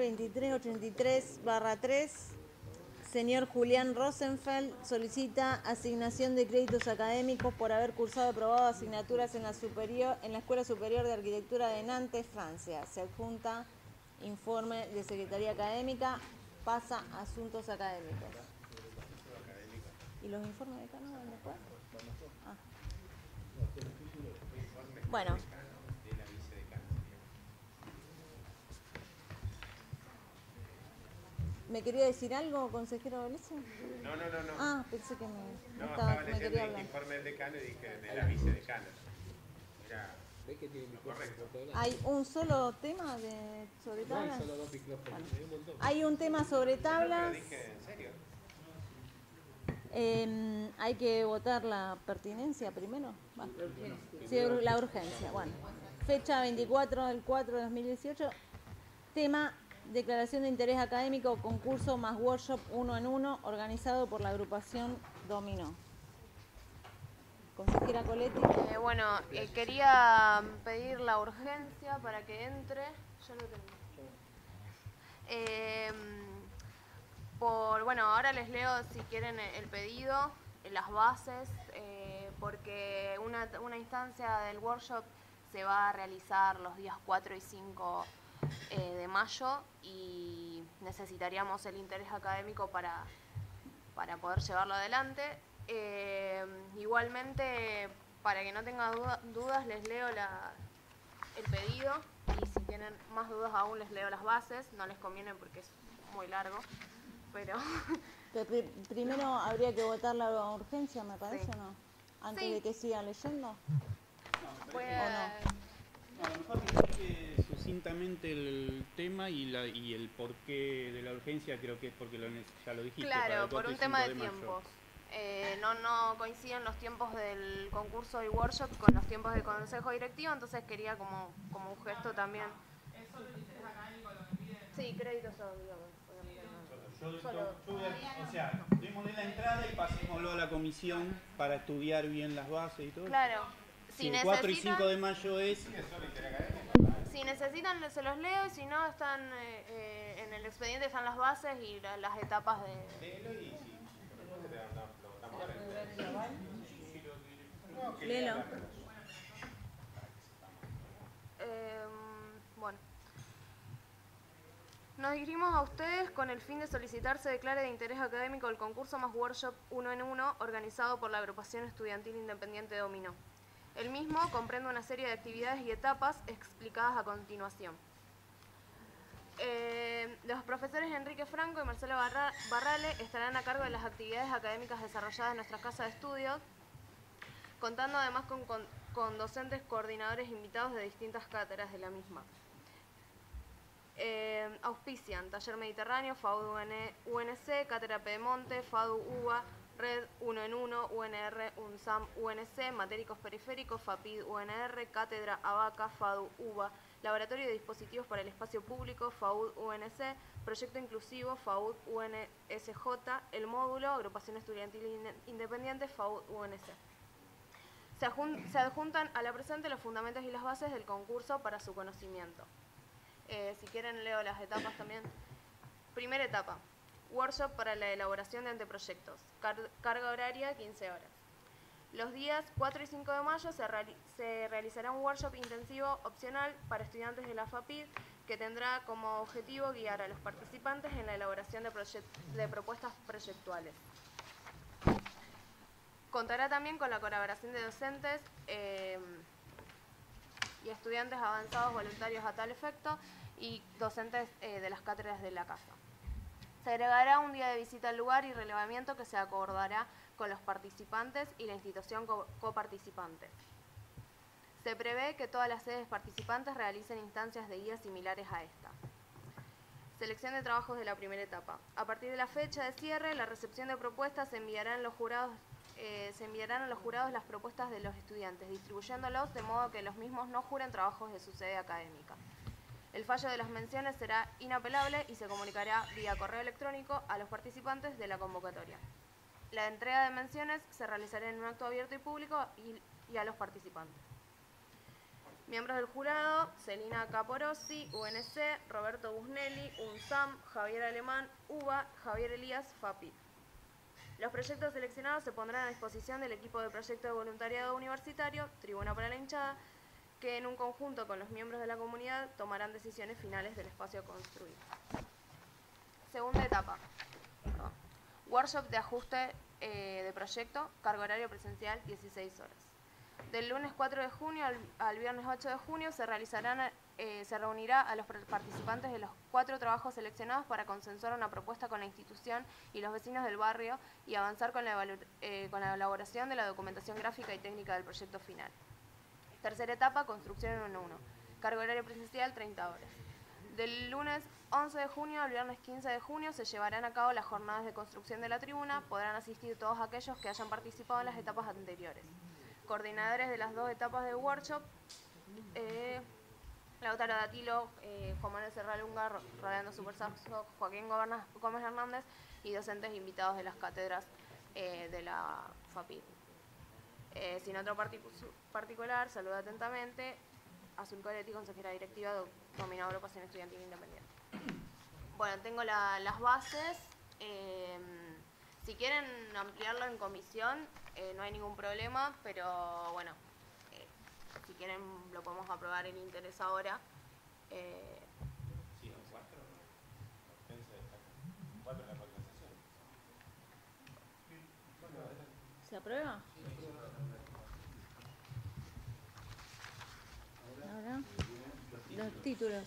R2383-3, señor Julián Rosenfeld, solicita asignación de créditos académicos por haber cursado y aprobado asignaturas en la Escuela Superior de Arquitectura de Nantes, Francia. Se adjunta informe de Secretaría Académica. Pasa a asuntos académicos. ¿Y los informes de acá no van después? Ah. Bueno. ¿Me quería decir algo, consejero Belice? No. Ah, pensé que me estaba me quería leyendo el hablar. informe del decano y dije de la vicedecana. Era correcto. ¿Hay un solo tema sobre No hay tablas? solo dos micrófonos, hay un montón. Hay un tema sobre tablas. Lo dije en serio. Hay que votar la pertinencia primero. Va. Sí, la urgencia. Bueno, fecha 24 del 4 de 2018. Tema: declaración de interés académico, concurso más workshop 1 en 1, organizado por la agrupación Dominó. Consejera Coletti. Quería pedir la urgencia para que entre. Ya lo tengo. Ahora les leo, si quieren, el pedido, las bases, porque una instancia del workshop se va a realizar los días 4 y 5 de mayo y necesitaríamos el interés académico para poder llevarlo adelante. Igualmente, para que no tengan dudas, les leo el pedido y si tienen más dudas aún les leo las bases. No les conviene porque es muy largo, pero... Primero habría que votar la urgencia, me parece, Sí. ¿o no? Antes Sí. de que sigan leyendo. Voy ¿O a- No, a lo mejor que explique sucintamente el tema y el porqué de la urgencia, creo que es porque ya lo dijiste. Claro, por un tema de 5 mayo. tiempos. No coinciden los tiempos del concurso y workshop con los tiempos del consejo directivo, entonces quería como un gesto también. ¿Es solo el interés académico lo que piden? Sí, créditos obviamente. O sea, démosle la entrada y pasémoslo a la comisión para estudiar bien las bases y todo. Claro. Si el 4 y 5 de mayo es... Si necesitan se los leo y si no están en el expediente están las bases y las etapas de... Léelo. Bueno. Nos dirigimos a ustedes con el fin de solicitar se declare de interés académico el concurso más workshop 1 en 1 organizado por la agrupación estudiantil independiente Dominó. El mismo comprende una serie de actividades y etapas explicadas a continuación. Los profesores Enrique Franco y Marcelo Barrale estarán a cargo de las actividades académicas desarrolladas en nuestra casa de estudios, contando además con docentes coordinadores invitados de distintas cátedras de la misma. Auspician Taller Mediterráneo, FAUD UNC, Cátedra Pedemonte, FADU UBA, Red 1 en 1, UNR, UNSAM, UNC, Matéricos Periféricos, FAPID UNR, Cátedra ABACA, FADU UBA, Laboratorio de Dispositivos para el Espacio Público, FAUD UNC, Proyecto Inclusivo, FAUD UNSJ, el módulo, Agrupación Estudiantil Independiente, FAUD UNC. Se adjuntan a la presente los fundamentos y las bases del concurso para su conocimiento. Si quieren leo las etapas también. Primera etapa, workshop para la elaboración de anteproyectos, carga horaria 15 horas. Los días 4 y 5 de mayo se realizará un workshop intensivo opcional para estudiantes de la FAPID que tendrá como objetivo guiar a los participantes en la elaboración de propuestas proyectuales. Contará también con la colaboración de docentes y estudiantes avanzados voluntarios a tal efecto y docentes de las cátedras de la casa. Se agregará un día de visita al lugar y relevamiento que se acordará con los participantes y la institución coparticipante. Se prevé que todas las sedes participantes realicen instancias de guía similares a esta. Selección de trabajos de la primera etapa. A partir de la fecha de cierre, la recepción de propuestas se enviarán a los jurados las propuestas de los estudiantes, distribuyéndolos de modo que los mismos no juren trabajos de su sede académica. El fallo de las menciones será inapelable y se comunicará vía correo electrónico a los participantes de la convocatoria. La entrega de menciones se realizará en un acto abierto y público y a los participantes. Miembros del jurado: Celina Caporossi, UNC, Roberto Busnelli, UNSAM, Javier Alemán, UBA, Javier Elías, FAPID. Los proyectos seleccionados se pondrán a disposición del equipo de proyecto de voluntariado universitario, Tribuna para la Hinchada, que en un conjunto con los miembros de la comunidad tomarán decisiones finales del espacio construido. Segunda etapa. Workshop de ajuste de proyecto, carga horario presencial 16 horas. Del lunes 4 de junio al viernes 8 de junio se reunirá a los participantes de los 4 trabajos seleccionados para consensuar una propuesta con la institución y los vecinos del barrio y avanzar con la elaboración de la documentación gráfica y técnica del proyecto final. Tercera etapa, construcción 1 en 1. Carga horario presencial 30 horas. Del lunes 11 de junio al viernes 15 de junio se llevarán a cabo las jornadas de construcción de la tribuna. Podrán asistir todos aquellos que hayan participado en las etapas anteriores. Coordinadores de las 2 etapas de workshop: Lautaro Datilo, Juan Manuel Serralunga, Rolando Supersaxo, Joaquín Gómez Hernández y docentes invitados de las cátedras de la FAPID. Sin otro particular, saludo atentamente Azul Coretti, consejera directiva de Dominó Agrupación Estudiantil Independiente. Bueno, tengo las bases. Si quieren ampliarlo en comisión, no hay ningún problema, pero bueno, si quieren lo podemos aprobar en interés ahora. Sí, 4 en la conversación. ¿Se aprueba? Ahora, los títulos.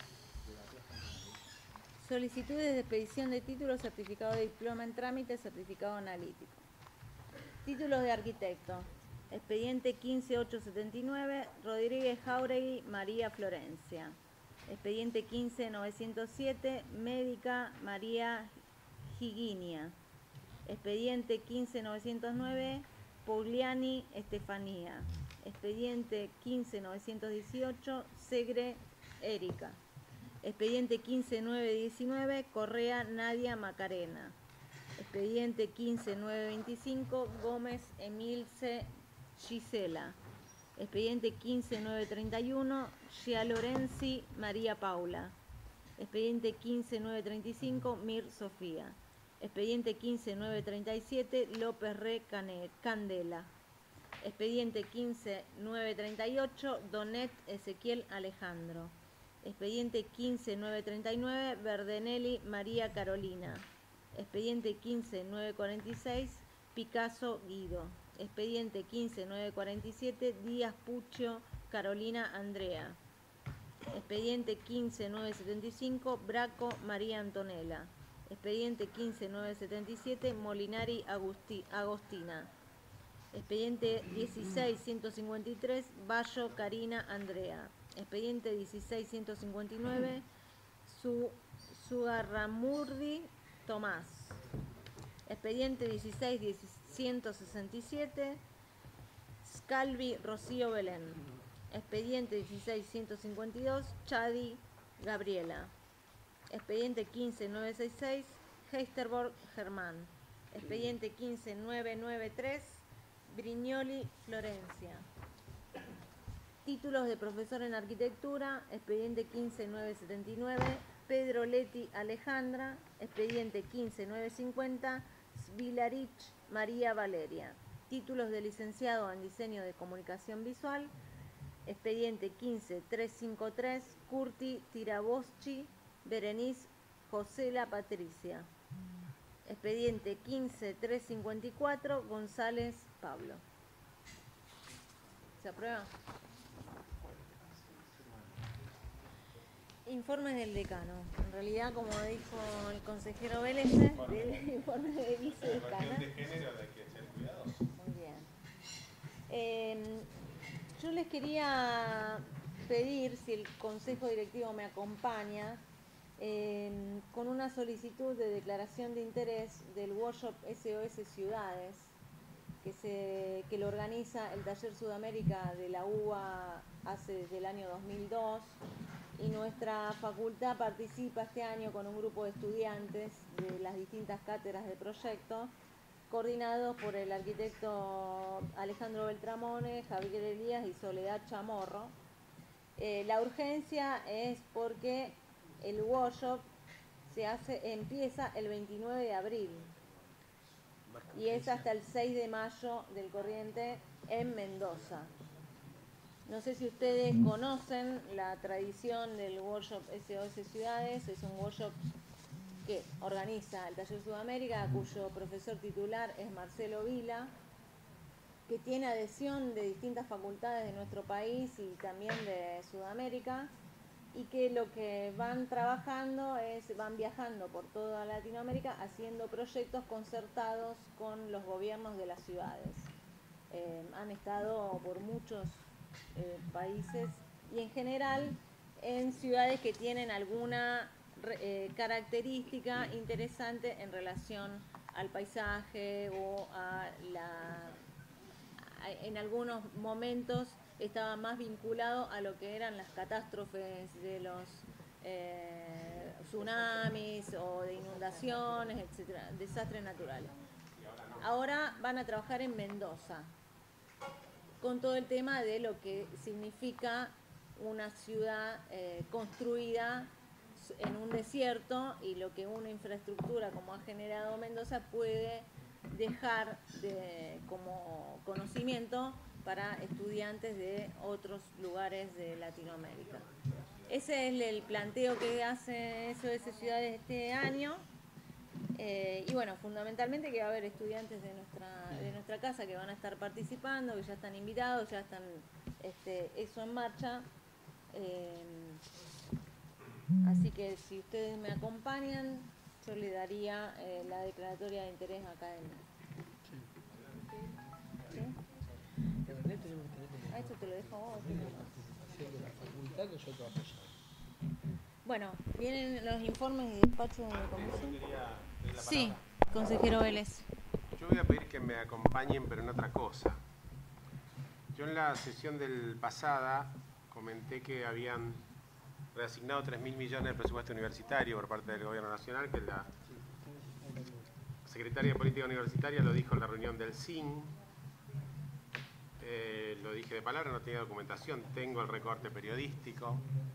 Solicitudes de expedición de títulos, certificado de diploma en trámite, certificado analítico. Títulos de arquitecto. Expediente 15879, Rodríguez Jauregui, María Florencia. Expediente 15907, médica María Higuinia. Expediente 15909, Pugliani Estefanía. Expediente 15918, Segre Erika. Expediente 15919, Correa Nadia Macarena. Expediente 15925, Gómez Emilce Gisela. Expediente 15931, Gialorenzi María Paula. Expediente 15935, Mir Sofía. Expediente 15937, López Re Candela. Expediente 15938, Donet Ezequiel Alejandro. Expediente 15939, Verdenelli María Carolina. Expediente 15946, Picasso Guido. Expediente 15947, Díaz Puccio Carolina Andrea. Expediente 15975, Braco María Antonella. Expediente 15977, Molinari Agostina. Expediente 16153, Bayo Karina Andrea. Expediente 16159, Sugarramurdi Tomás. Expediente 16167, Scalvi Rocío Belén. Expediente 16152, Chadi Gabriela. Expediente 15966, Heisterborg Germán. Expediente 15993, Brignoli Florencia. Títulos de profesor en arquitectura, expediente 15979, Pedro Leti Alejandra. Expediente 15950, Svilarich María Valeria. Títulos de licenciado en diseño de comunicación visual, expediente 15353, Curti Tiraboschi Berenice Josela Patricia. Expediente 15354, González Pablo. ¿Se aprueba? Informes del decano. En realidad, como dijo el consejero Vélez, del informe de vicedecana. De género hay que ser cuidadosos. Muy bien. Yo les quería pedir, si el consejo directivo me acompaña, con una solicitud de declaración de interés del workshop SOS Ciudades, que lo organiza el Taller Sudamérica de la UBA desde el año 2002, y nuestra facultad participa este año con un grupo de estudiantes de las distintas cátedras de proyecto, coordinados por el arquitecto Alejandro Beltramone, Javier Elías y Soledad Chamorro. La urgencia es porque el workshop empieza el 29 de abril y es hasta el 6 de mayo del corriente en Mendoza. No sé si ustedes conocen la tradición del workshop SOS Ciudades. Es un workshop que organiza el Taller Sudamérica, cuyo profesor titular es Marcelo Vila, que tiene adhesión de distintas facultades de nuestro país y también de Sudamérica, y que lo que van trabajando van viajando por toda Latinoamérica haciendo proyectos concertados con los gobiernos de las ciudades. Han estado por muchos países y en general en ciudades que tienen alguna característica interesante en relación al paisaje o en algunos momentos estaba más vinculado a lo que eran las catástrofes de los tsunamis o de inundaciones, etcétera, desastres naturales. Ahora van a trabajar en Mendoza con todo el tema de lo que significa una ciudad construida en un desierto y lo que una infraestructura como ha generado Mendoza puede dejar como conocimiento para estudiantes de otros lugares de Latinoamérica. Ese es el planteo que hace SOS Ciudades este año. Y bueno, fundamentalmente que va a haber estudiantes de nuestra casa que van a estar participando, que ya están invitados, ya están eso en marcha. Así que si ustedes me acompañan, yo le daría la declaratoria de interés académico. ¿Sí? Esto te lo dejo a vos. De la facultad nosotros apoyamos. Bueno, vienen los informes de despacho de comisión. Sí, consejero Vélez. Yo voy a pedir que me acompañen, pero en otra cosa. Yo en la sesión del pasada comenté que habían reasignado 3.000 millones de presupuesto universitario por parte del Gobierno Nacional, que la secretaria de Política Universitaria lo dijo en la reunión del CIN. Lo dije de palabra, no tenía documentación, tengo el recorte periodístico.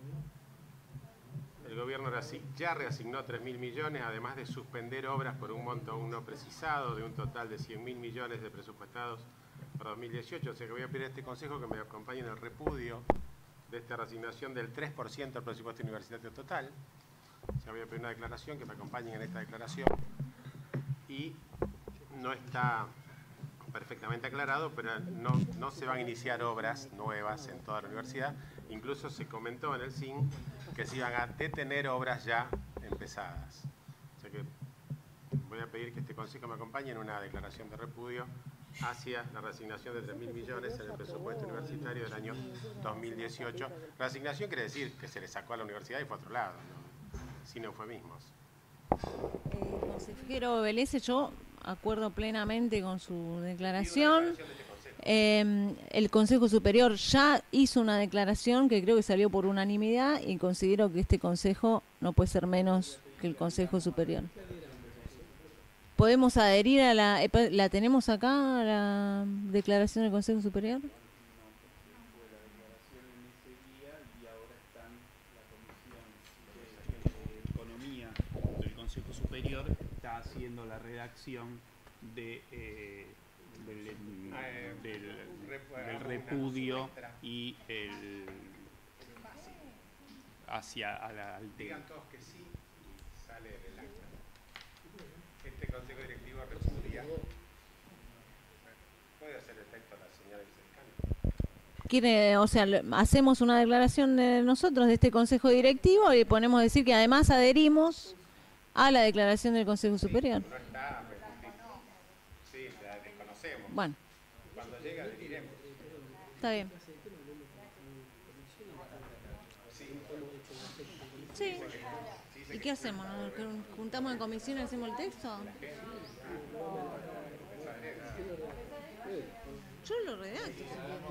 El gobierno ya reasignó 3.000 millones, además de suspender obras por un monto aún no precisado, de un total de 100.000 millones de presupuestados para 2018. O sea que voy a pedir a este consejo que me acompañe en el repudio de esta reasignación del 3% del presupuesto universitario total. O sea, voy a pedir una declaración, que me acompañen en esta declaración. Y no está perfectamente aclarado, pero no se van a iniciar obras nuevas en toda la universidad. Incluso se comentó en el CIN que se iban a detener obras ya empezadas. O sea que voy a pedir que este consejo me acompañe en una declaración de repudio hacia la reasignación de 3.000 millones en el presupuesto universitario del año 2018. Reasignación quiere decir que se le sacó a la universidad y fue a otro lado, ¿no? Sin eufemismos. Consejero Vélez, yo acuerdo plenamente con su declaración. El Consejo Superior ya hizo una declaración que creo que salió por unanimidad y considero que este Consejo no puede ser menos que el Consejo Superior. ¿Podemos adherir a la tenemos acá, a la declaración del Consejo Superior? Superior está haciendo la redacción del repudio y el hacia al tema. Digan todos que sí y sale del acta. Este consejo directivo repudia. Puede hacer el texto a la señora vicealcalde. Quiere, o sea, hacemos una declaración de nosotros de este consejo directivo y ponemos decir que además adherimos a la declaración del Consejo Superior. No está, sí, la desconocemos. Bueno. Cuando llega le diremos. Está bien. Sí. ¿Y qué hacemos? ¿Nos juntamos en comisión y hacemos el texto? Yo lo redacto.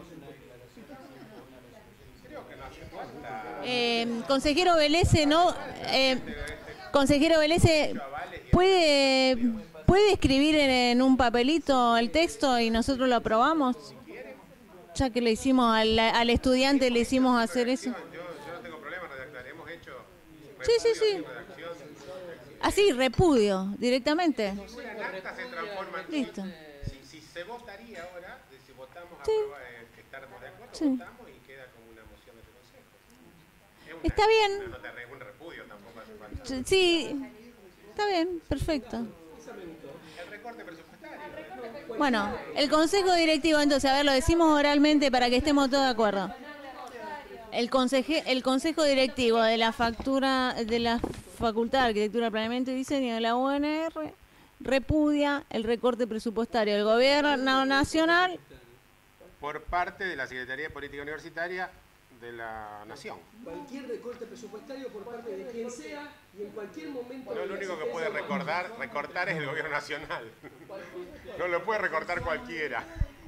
Creo que no hace falta. Consejero Vélez, ¿no? Consejero Vélez, ¿puede escribir en un papelito el texto y nosotros lo aprobamos? Ya que le hicimos al estudiante, le hicimos hacer eso. Yo no tengo problema, redactar. Hemos hecho Sí. Así, repudio, directamente. Una acta se transforma en listo. Si se votaría ahora, si votamos a Sí. que estamos de acuerdo, Sí. votamos y queda como una moción de consejo. Está bien. Un repudio tampoco hace falta. Sí, está bien, perfecto. El recorte presupuestario. Bueno, el Consejo Directivo, entonces, a ver, lo decimos oralmente para que estemos todos de acuerdo. El Consejo Directivo de la Facultad de Arquitectura, Planeamiento y Diseño de la UNR repudia el recorte presupuestario del Gobierno Nacional Por parte de la Secretaría de Política Universitaria de la Nación. Cualquier recorte presupuestario por parte de quien sea y en cualquier momento... No, el único que puede recortar es el Gobierno Nacional. No lo puede recortar cualquiera.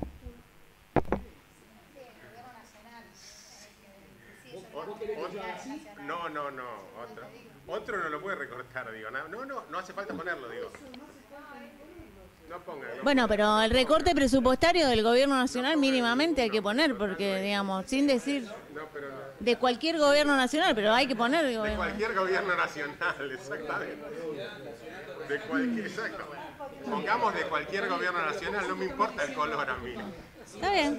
Otro no lo puede recortar, digo. No hace falta ponerlo, digo. No pongan. Bueno, pero el recorte presupuestario del Gobierno Nacional mínimamente hay que poner, porque, digamos, sin decir de cualquier Gobierno Nacional, pero hay que poner. Digo, de cualquier Gobierno Nacional, exactamente. De cualquier, exacto. Pongamos de cualquier Gobierno Nacional, no me importa el color a mí. Está bien.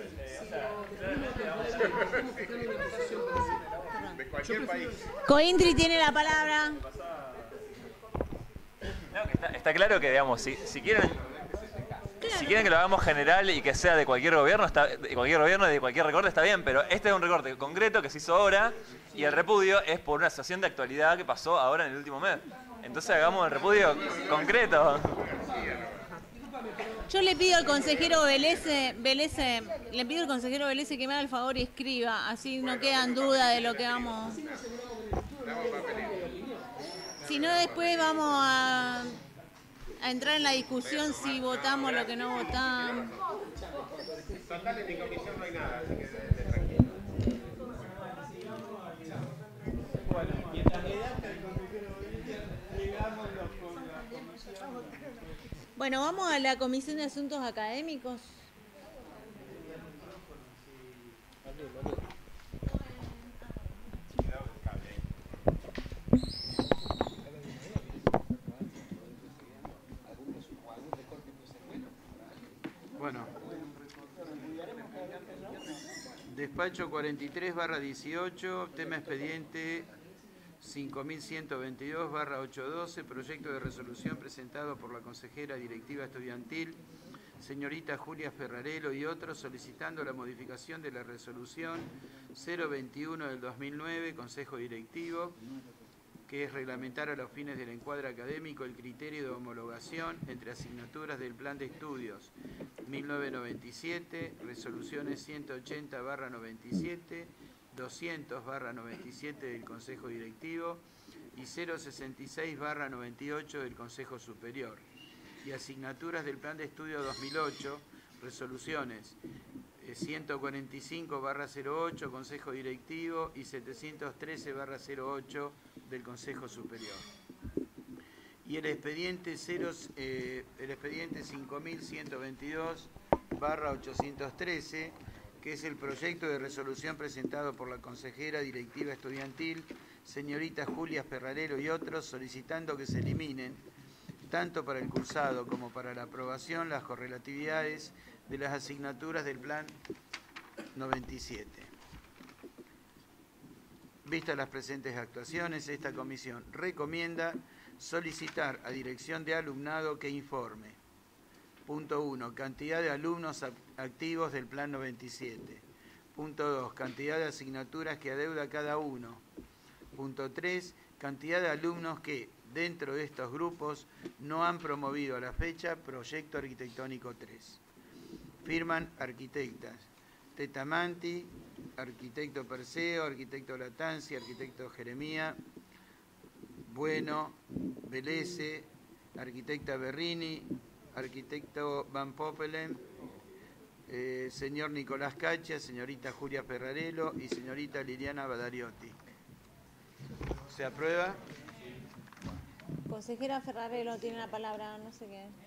De cualquier país. Cointri tiene la palabra. No, está claro que, digamos, si quieren que lo hagamos general y que sea de cualquier gobierno, y de cualquier recorte, está bien, pero este es un recorte concreto que se hizo ahora y el repudio es por una situación de actualidad que pasó ahora en el último mes. Entonces hagamos el repudio concreto. Discúlpame, pero Yo le pido al consejero Velese, le pido al consejero Velese que me haga el favor y escriba, así no quedan dudas de lo que vamos. Si no, después vamos a entrar en la discusión si votamos lo que no votamos. Total, en mi comisión no hay nada, así que tranquilo. Bueno, mientras le das al consejero llegamos con la comisión. Bueno, vamos a la Comisión de Asuntos Académicos. Bueno, despacho 43/18, tema expediente 5122/812, proyecto de resolución presentado por la consejera directiva estudiantil, señorita Julia Ferrarelo y otros, solicitando la modificación de la resolución 021 del 2009, Consejo Directivo, que es reglamentar a los fines del encuadre académico el criterio de homologación entre asignaturas del Plan de Estudios 1997, resoluciones 180/97, 200/97 del Consejo Directivo y 066/98 del Consejo Superior, y asignaturas del Plan de Estudio 2008, resoluciones 145/08 Consejo Directivo y 713/08 del Consejo Superior. Y el expediente 5122/813, que es el proyecto de resolución presentado por la consejera directiva estudiantil, señorita Julia Ferrarelo y otros, solicitando que se eliminen, tanto para el cursado como para la aprobación, las correlatividades de las asignaturas del Plan 97. Vistas las presentes actuaciones, esta comisión recomienda solicitar a Dirección de Alumnado que informe. Punto 1. Cantidad de alumnos activos del Plan 97. Punto 2. Cantidad de asignaturas que adeuda cada uno. Punto 3. Cantidad de alumnos que, dentro de estos grupos, no han promovido a la fecha Proyecto Arquitectónico 3. Firman arquitectas: Tetamanti, arquitecto Perseo, arquitecto Latanzi, arquitecto Jeremía, Bueno, Velese, arquitecta Berrini, arquitecto Van Poppelen, señor Nicolás Cacha, señorita Julia Ferrarelo y señorita Liliana Badariotti. ¿Se aprueba? Consejera Ferrarelo tiene la palabra, no sé qué.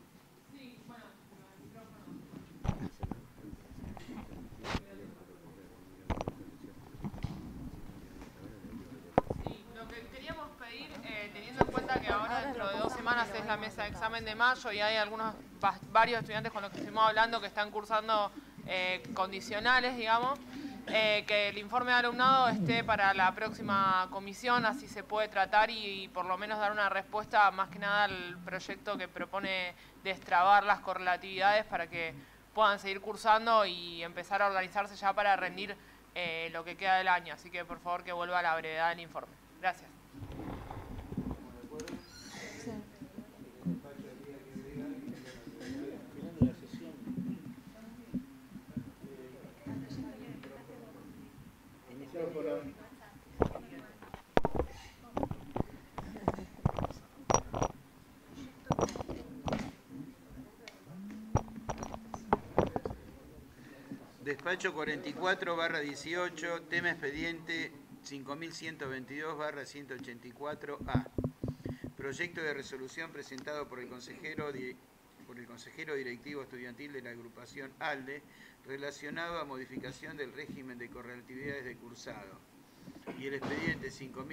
Teniendo en cuenta que ahora dentro de 2 semanas es la mesa de examen de mayo y hay varios estudiantes con los que estuvimos hablando que están cursando condicionales, digamos, que el informe de alumnado esté para la próxima comisión, así se puede tratar y por lo menos dar una respuesta más que nada al proyecto que propone destrabar las correlatividades para que puedan seguir cursando y empezar a organizarse ya para rendir lo que queda del año. Así que por favor que vuelva a la brevedad del informe. Gracias. Despacho 44/18, tema expediente 5122/184A. Proyecto de resolución presentado por el consejero directivo estudiantil de la agrupación ALDE, relacionado a modificación del régimen de correlatividades de cursado. Y el expediente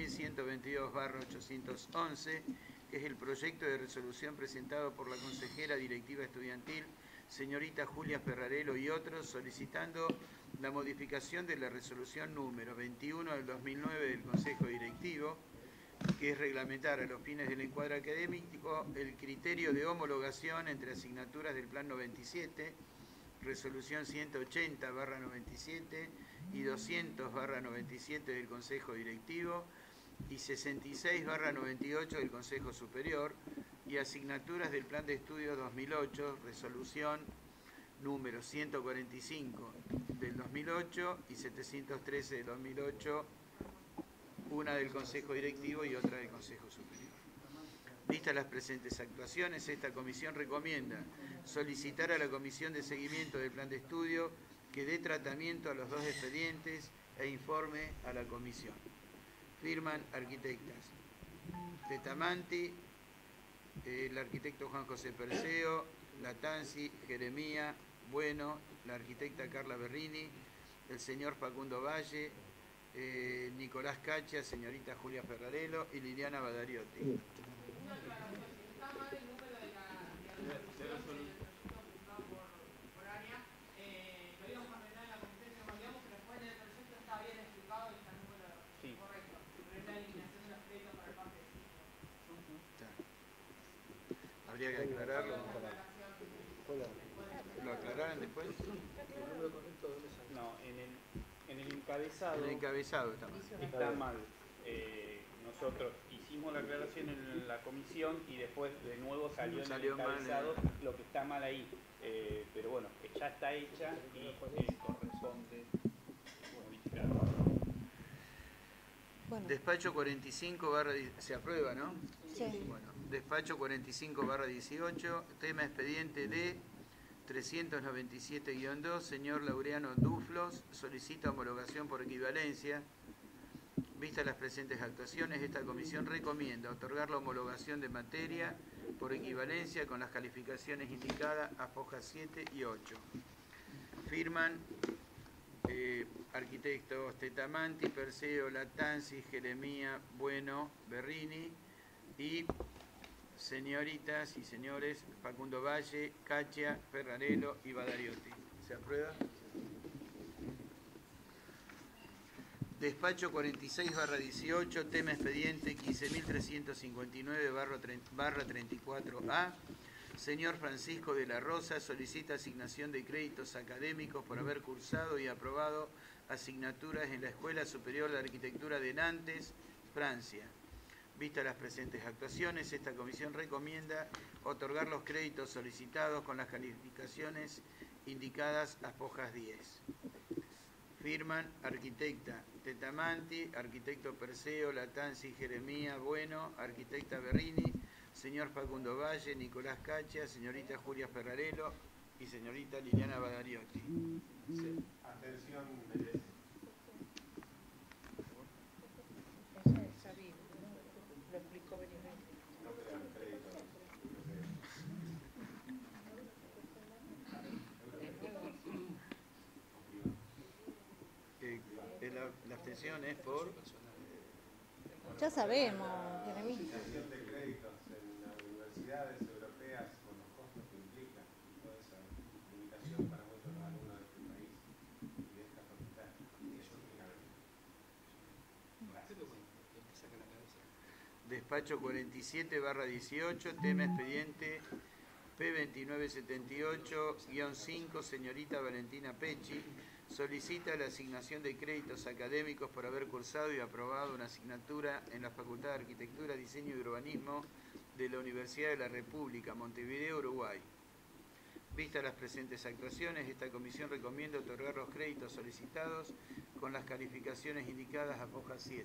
5122/811, que es el proyecto de resolución presentado por la consejera directiva estudiantil, señorita Julia Ferrarelo y otros, solicitando la modificación de la resolución número 21 del 2009 del Consejo Directivo, que es reglamentar a los fines del encuadre académico el criterio de homologación entre asignaturas del Plan 97, resolución 180/97 y 200/97 del Consejo Directivo y 66/98 del Consejo Superior, y asignaturas del Plan de Estudio 2008, resolución número 145 del 2008 y 713 del 2008, una del Consejo Directivo y otra del Consejo Superior. Vistas las presentes actuaciones, esta comisión recomienda solicitar a la Comisión de Seguimiento del Plan de Estudio que dé tratamiento a los dos expedientes e informe a la comisión. Firman arquitectas Tetamanti, el arquitecto Juan José Perseo, Latanzi, Jeremía, Bueno, la arquitecta Carla Berrini, el señor Facundo Valle, Nicolás Cacha, señorita Julia Ferrarello y Liliana Badariotti. Habría que aclararlo. ¿Lo aclararon después? No, en el encabezado. En el encabezado está mal. Está mal. Nosotros hicimos la aclaración en la comisión y después de nuevo salió en el encabezado lo que está mal ahí. Pero bueno, ya está hecha y corresponde modificarlo. Bueno. Despacho 45 se aprueba, ¿no? Sí. Bueno, despacho 45/18, tema expediente de 397-2, señor Laureano Duflos, solicita homologación por equivalencia. Vistas las presentes actuaciones, esta comisión recomienda otorgar la homologación de materia por equivalencia con las calificaciones indicadas a hojas 7 y 8. Firman arquitectos Tetamanti, Perseo, Latanzi, Jeremía, Bueno, Berrini y señoritas y señores Facundo Valle, Cacha, Ferrarello y Badariotti. ¿Se aprueba? Despacho 46/18, tema expediente 15.359/34A. Señor Francisco de la Rosa solicita asignación de créditos académicos por haber cursado y aprobado asignaturas en la Escuela Superior de Arquitectura de Nantes, Francia. Vistas las presentes actuaciones, esta comisión recomienda otorgar los créditos solicitados con las calificaciones indicadas a hojas 10. Firman arquitecta Tetamanti, arquitecto Perseo, Latanzi, Jeremía, Bueno, arquitecta Berrini, señor Facundo Valle, Nicolás Cacha, señorita Julia Ferrarello y señorita Liliana Badariotti. Sí. Atención, lo explicó brevemente. La abstención es por... Ya sabemos, Jeremías. Asignación de créditos en las universidades europeas con los costos que implican y toda esa limitación para muchos alumnos de este país y de esta facultad. Eso Despacho 47/18, tema expediente P2978-5, señorita Valentina Pecci, solicita la asignación de créditos académicos por haber cursado y aprobado una asignatura en la Facultad de Arquitectura, Diseño y Urbanismo de la Universidad de la República, Montevideo, Uruguay. Vistas las presentes actuaciones, esta comisión recomienda otorgar los créditos solicitados con las calificaciones indicadas a hoja 7.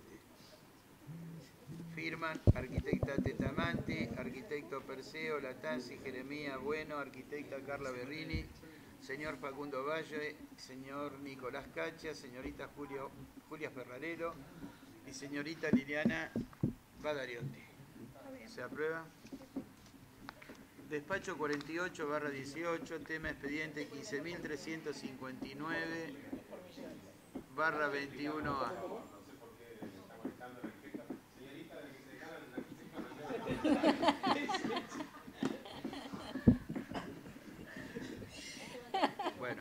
Firman arquitecta Tetamanti, arquitecto Perseo, Latanzi, Jeremía, Bueno, arquitecta Carla Berrini, señor Facundo Valle, señor Nicolás Cacha, señorita Julia Ferrarello y señorita Liliana Badariotti. ¿Se aprueba? Despacho 48/18, tema expediente 15.359/21A. Bueno,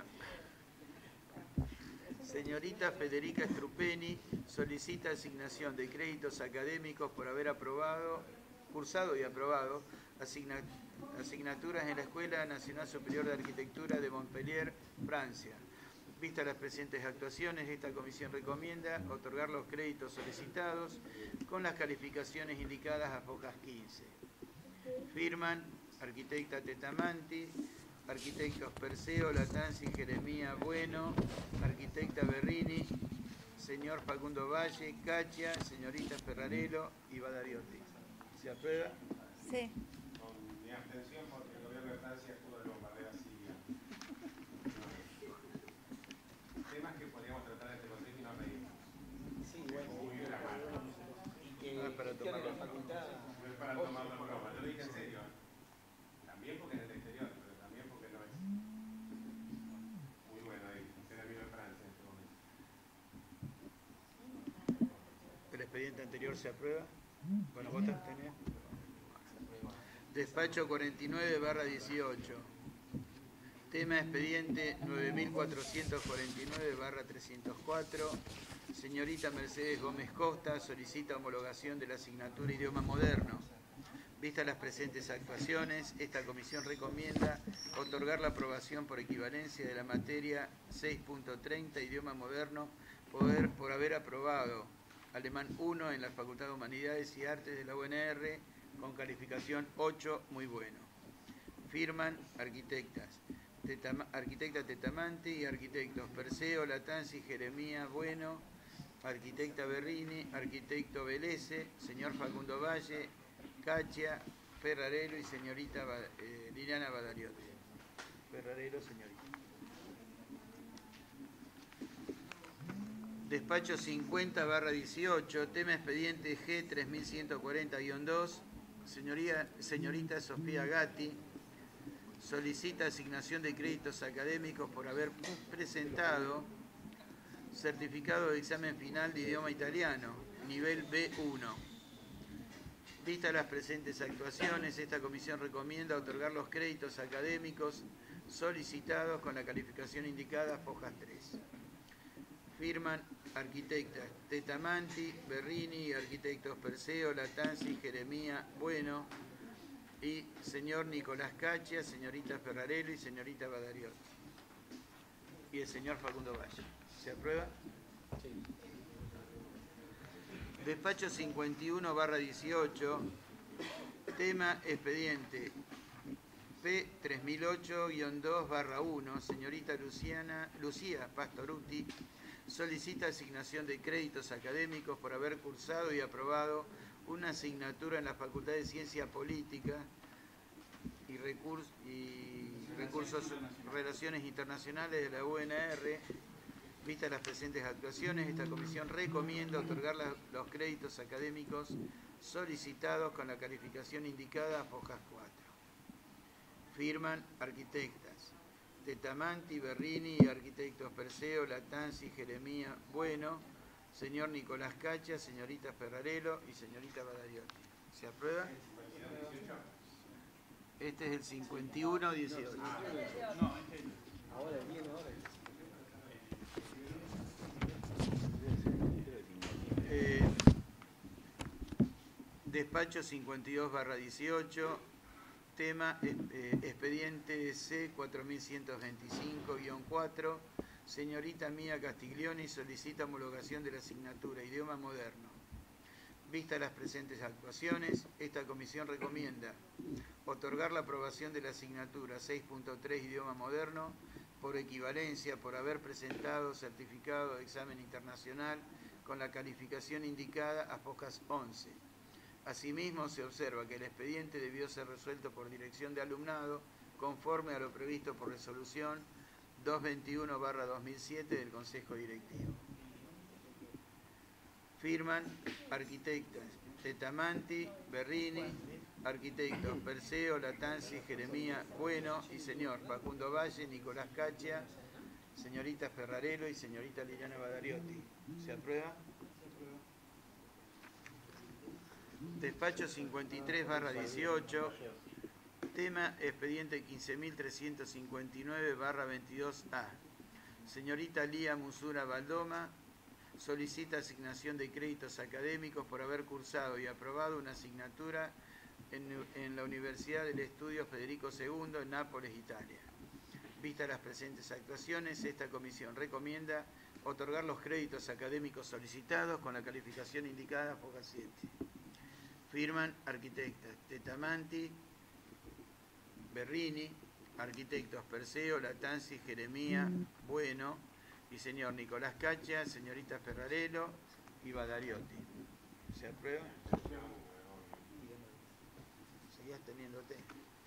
señorita Federica Strupeni solicita asignación de créditos académicos por haber cursado y aprobado asignaturas en la Escuela Nacional Superior de Arquitectura de Montpellier, Francia. Vistas las presentes actuaciones, esta comisión recomienda otorgar los créditos solicitados con las calificaciones indicadas a hojas 15. Firman arquitecta Tetamanti, arquitectos Perseo, Latanzi, Jeremía Bueno, arquitecta Berrini, señor Facundo Valle, Cacha, señorita Ferrarelo y Badariotti. ¿Se aprueba? Sí. Con mi abstención porque el gobierno de Francia pudo de bombardeo a Siria. Temas que podríamos tratar en este consejo y no reímos. Sí, bueno, muy dramático. Para tomar la facultad. No es para tomarlo en broma, yo lo dije en serio. También porque es del exterior, pero también porque no es. Muy bueno ahí, usted vino de Francia en este momento. El expediente anterior se aprueba. Bueno, vos tenés. Despacho 49/18. Tema expediente 9449/304. Señorita Mercedes Gómez Costa solicita homologación de la asignatura Idioma Moderno. Vistas las presentes actuaciones, esta comisión recomienda otorgar la aprobación por equivalencia de la materia 6.30 Idioma Moderno por haber aprobado Alemán 1 en la Facultad de Humanidades y Artes de la UNR con calificación 8, muy bueno. Firman arquitectas. Arquitecta Tetamanti y arquitectos Perseo, Latanzi, Jeremía Bueno, arquitecta Berrini, arquitecto Velese, señor Facundo Valle, Cacha, Ferrarelo y señorita Liliana Badariotti. Ferrarelo, señorita. Despacho 50/18, tema expediente G 3140-2, señorita Sofía Gatti, solicita asignación de créditos académicos por haber presentado certificado de examen final de idioma italiano, nivel B1. Vistas las presentes actuaciones, esta comisión recomienda otorgar los créditos académicos solicitados con la calificación indicada, fojas 3. Firman arquitectas Tetamanti, Berrini y arquitectos Perseo, Latanzi, Jeremía Bueno y señor Nicolás Cacha, señorita Ferrarelo y señorita Badariotti. Y el señor Facundo Valle. ¿Se aprueba? Sí. Despacho 51/18, tema expediente P 3008-2/1, señorita Lucía Pastoruti, solicita asignación de créditos académicos por haber cursado y aprobado una asignatura en la Facultad de Ciencia Política y Recursos Relaciones Internacionales de la UNR. Vistas las presentes actuaciones, esta comisión recomienda otorgar los créditos académicos solicitados con la calificación indicada, fojas 4. Firman arquitectas Tetamanti, Berrini y arquitectos Perseo, Latanzi, Jeremía Bueno, señor Nicolás Cacha, señorita Ferrarelo y señorita Badariotti. ¿Se aprueba? Este es el 51/18. Ahora viene ahora. Despacho 52/18, tema expediente C 4125-4, señorita Mía Castiglioni solicita homologación de la asignatura Idioma Moderno. Vistas las presentes actuaciones, esta comisión recomienda otorgar la aprobación de la asignatura 6.3 Idioma Moderno por equivalencia por haber presentado certificado de examen internacional con la calificación indicada a fojas 11. Asimismo, se observa que el expediente debió ser resuelto por dirección de alumnado conforme a lo previsto por resolución 221/2007 del Consejo Directivo. Firman arquitectas Tetamanti, Berrini, arquitectos Perseo, Latanzi, Jeremía Bueno y señor Facundo Valle, Nicolás Cacha, señorita Ferrarelo y señorita Liliana Badariotti. ¿Se aprueba? Despacho 53/18, tema expediente 15.359/22A. Señorita Lía Musura Valdoma solicita asignación de créditos académicos por haber cursado y aprobado una asignatura en la Universidad del Estudio Federico II en Nápoles, Italia. Vistas las presentes actuaciones, esta comisión recomienda otorgar los créditos académicos solicitados con la calificación indicada, foja 7. Firman arquitectas Tetamanti, Berrini, arquitectos Perseo, Latanzi, Jeremía, Bueno y señor Nicolás Cacha, señorita Ferrarelo y Badariotti. ¿Se aprueba? Seguías teniéndote.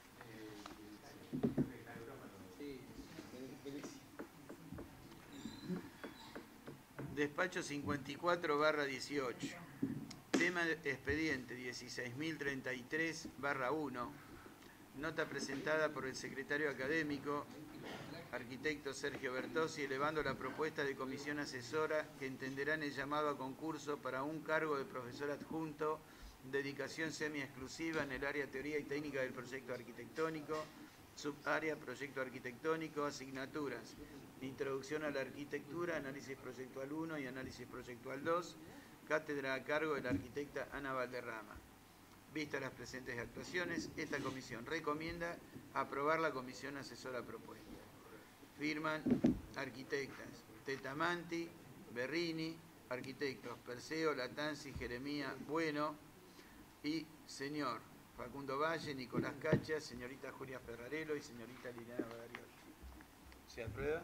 Despacho 54/18. Tema expediente 16.033/1. Nota presentada por el secretario académico, arquitecto Sergio Bertozzi, elevando la propuesta de comisión asesora que entenderá en el llamado a concurso para un cargo de profesor adjunto, dedicación semi-exclusiva en el área teoría y técnica del proyecto arquitectónico, subárea proyecto arquitectónico, asignaturas, introducción a la arquitectura, análisis proyectual 1 y análisis proyectual 2, cátedra a cargo de la arquitecta Ana Valderrama. Vistas las presentes actuaciones, esta comisión recomienda aprobar la comisión asesora propuesta. Firman arquitectas Tetamanti, Berrini, arquitectos Perseo, Latanzi, Jeremía, Bueno y señor Facundo Valle, Nicolás Cacha, señorita Julia Ferrarelo y señorita Liliana Badariotti. ¿Se aprueba?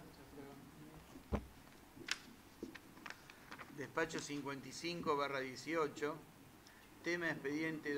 Despacho 55/18. Tema expediente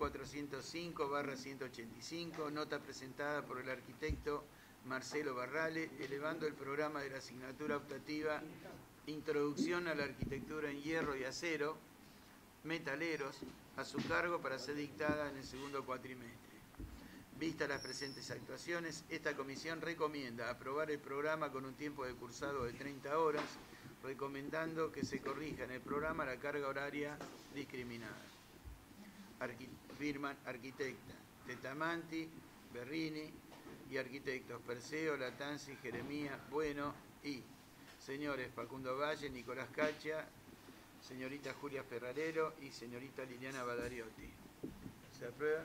12.405/185, nota presentada por el arquitecto Marcelo Barrale, elevando el programa de la asignatura optativa Introducción a la Arquitectura en Hierro y Acero, Metaleros, a su cargo para ser dictada en el segundo cuatrimestre. Vistas las presentes actuaciones, esta comisión recomienda aprobar el programa con un tiempo de cursado de 30 horas, recomendando que se corrija en el programa la carga horaria discriminada. Firman arquitecta Tetamanti, Berrini y arquitectos Perseo, Latanzi, Jeremía, Bueno y señores Facundo Valle, Nicolás Cacha, señorita Julia Ferrarelo y señorita Liliana Badariotti. ¿Se aprueba?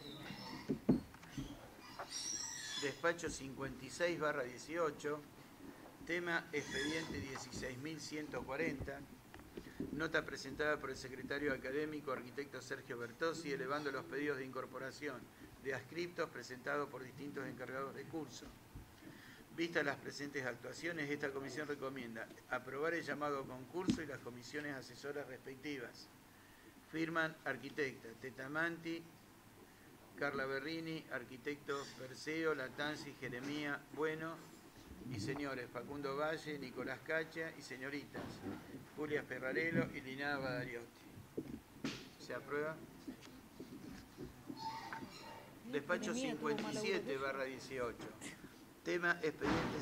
Despacho 56/18. Tema expediente 16.140. Nota presentada por el secretario académico, arquitecto Sergio Bertozzi, elevando los pedidos de incorporación de adscriptos presentados por distintos encargados de curso. Vistas las presentes actuaciones, esta comisión recomienda aprobar el llamado a concurso y las comisiones asesoras respectivas. Firman arquitecta Tetamanti, Carla Berrini, arquitectos Perseo, Latanzi, Jeremía, Bueno y señores Facundo Valle, Nicolás Cacha y señoritas Julia Ferrarelo y Liliana Badariotti. ¿Se aprueba? Despacho 57/18. Tema expediente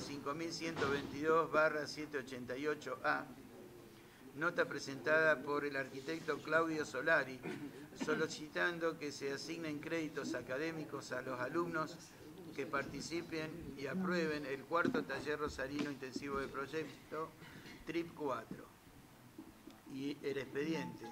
5122/788A. Nota presentada por el arquitecto Claudio Solari, solicitando que se asignen créditos académicos a los alumnos que participen y aprueben el cuarto taller rosarino intensivo de proyecto TRIP 4. Y el expediente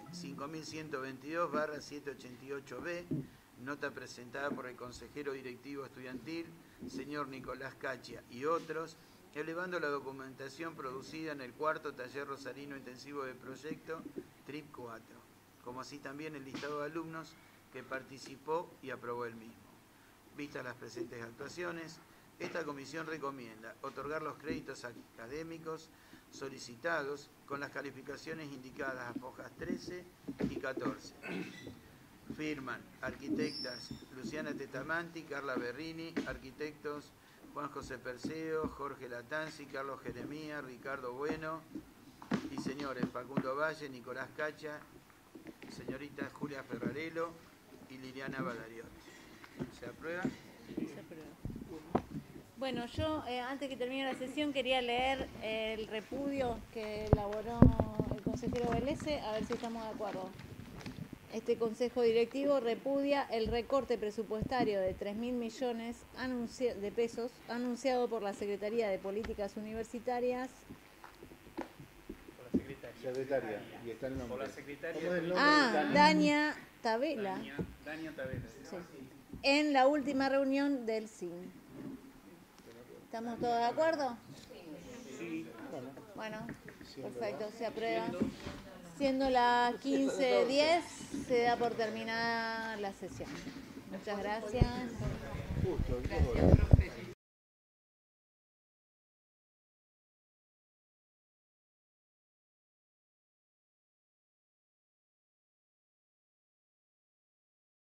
5122/788B, nota presentada por el consejero directivo estudiantil, señor Nicolás Cacha y otros, elevando la documentación producida en el cuarto taller rosarino intensivo de proyecto TRIP 4, como así también el listado de alumnos que participó y aprobó el mismo. Vistas las presentes actuaciones, esta comisión recomienda otorgar los créditos académicos solicitados con las calificaciones indicadas a hojas 13 y 14. Firman arquitectas Luciana Tetamanti, Carla Berrini, arquitectos Juan José Perseo, Jorge Latanzi, Carlos Jeremía, Ricardo Bueno y señores Facundo Valle, Nicolás Cacha, señorita Julia Ferrarelo y Liliana Badariotti. ¿Se aprueba? Se aprueba. Bueno, yo antes que termine la sesión quería leer el repudio que elaboró el consejero Velese, a ver si estamos de acuerdo. Este consejo directivo repudia el recorte presupuestario de 3.000 millones de pesos anunciado por la Secretaría de Políticas Universitarias. Por la secretaria. Y está el nombre. Por la secretaria. ¿Cómo es el nombre? Dania Tabela. Dania Tabela. Sí. En la última reunión del CIN. ¿Estamos todos de acuerdo? Sí. Bueno, perfecto, se aprueba. Siendo las 15:10, se da por terminada la sesión. Muchas gracias. Justo,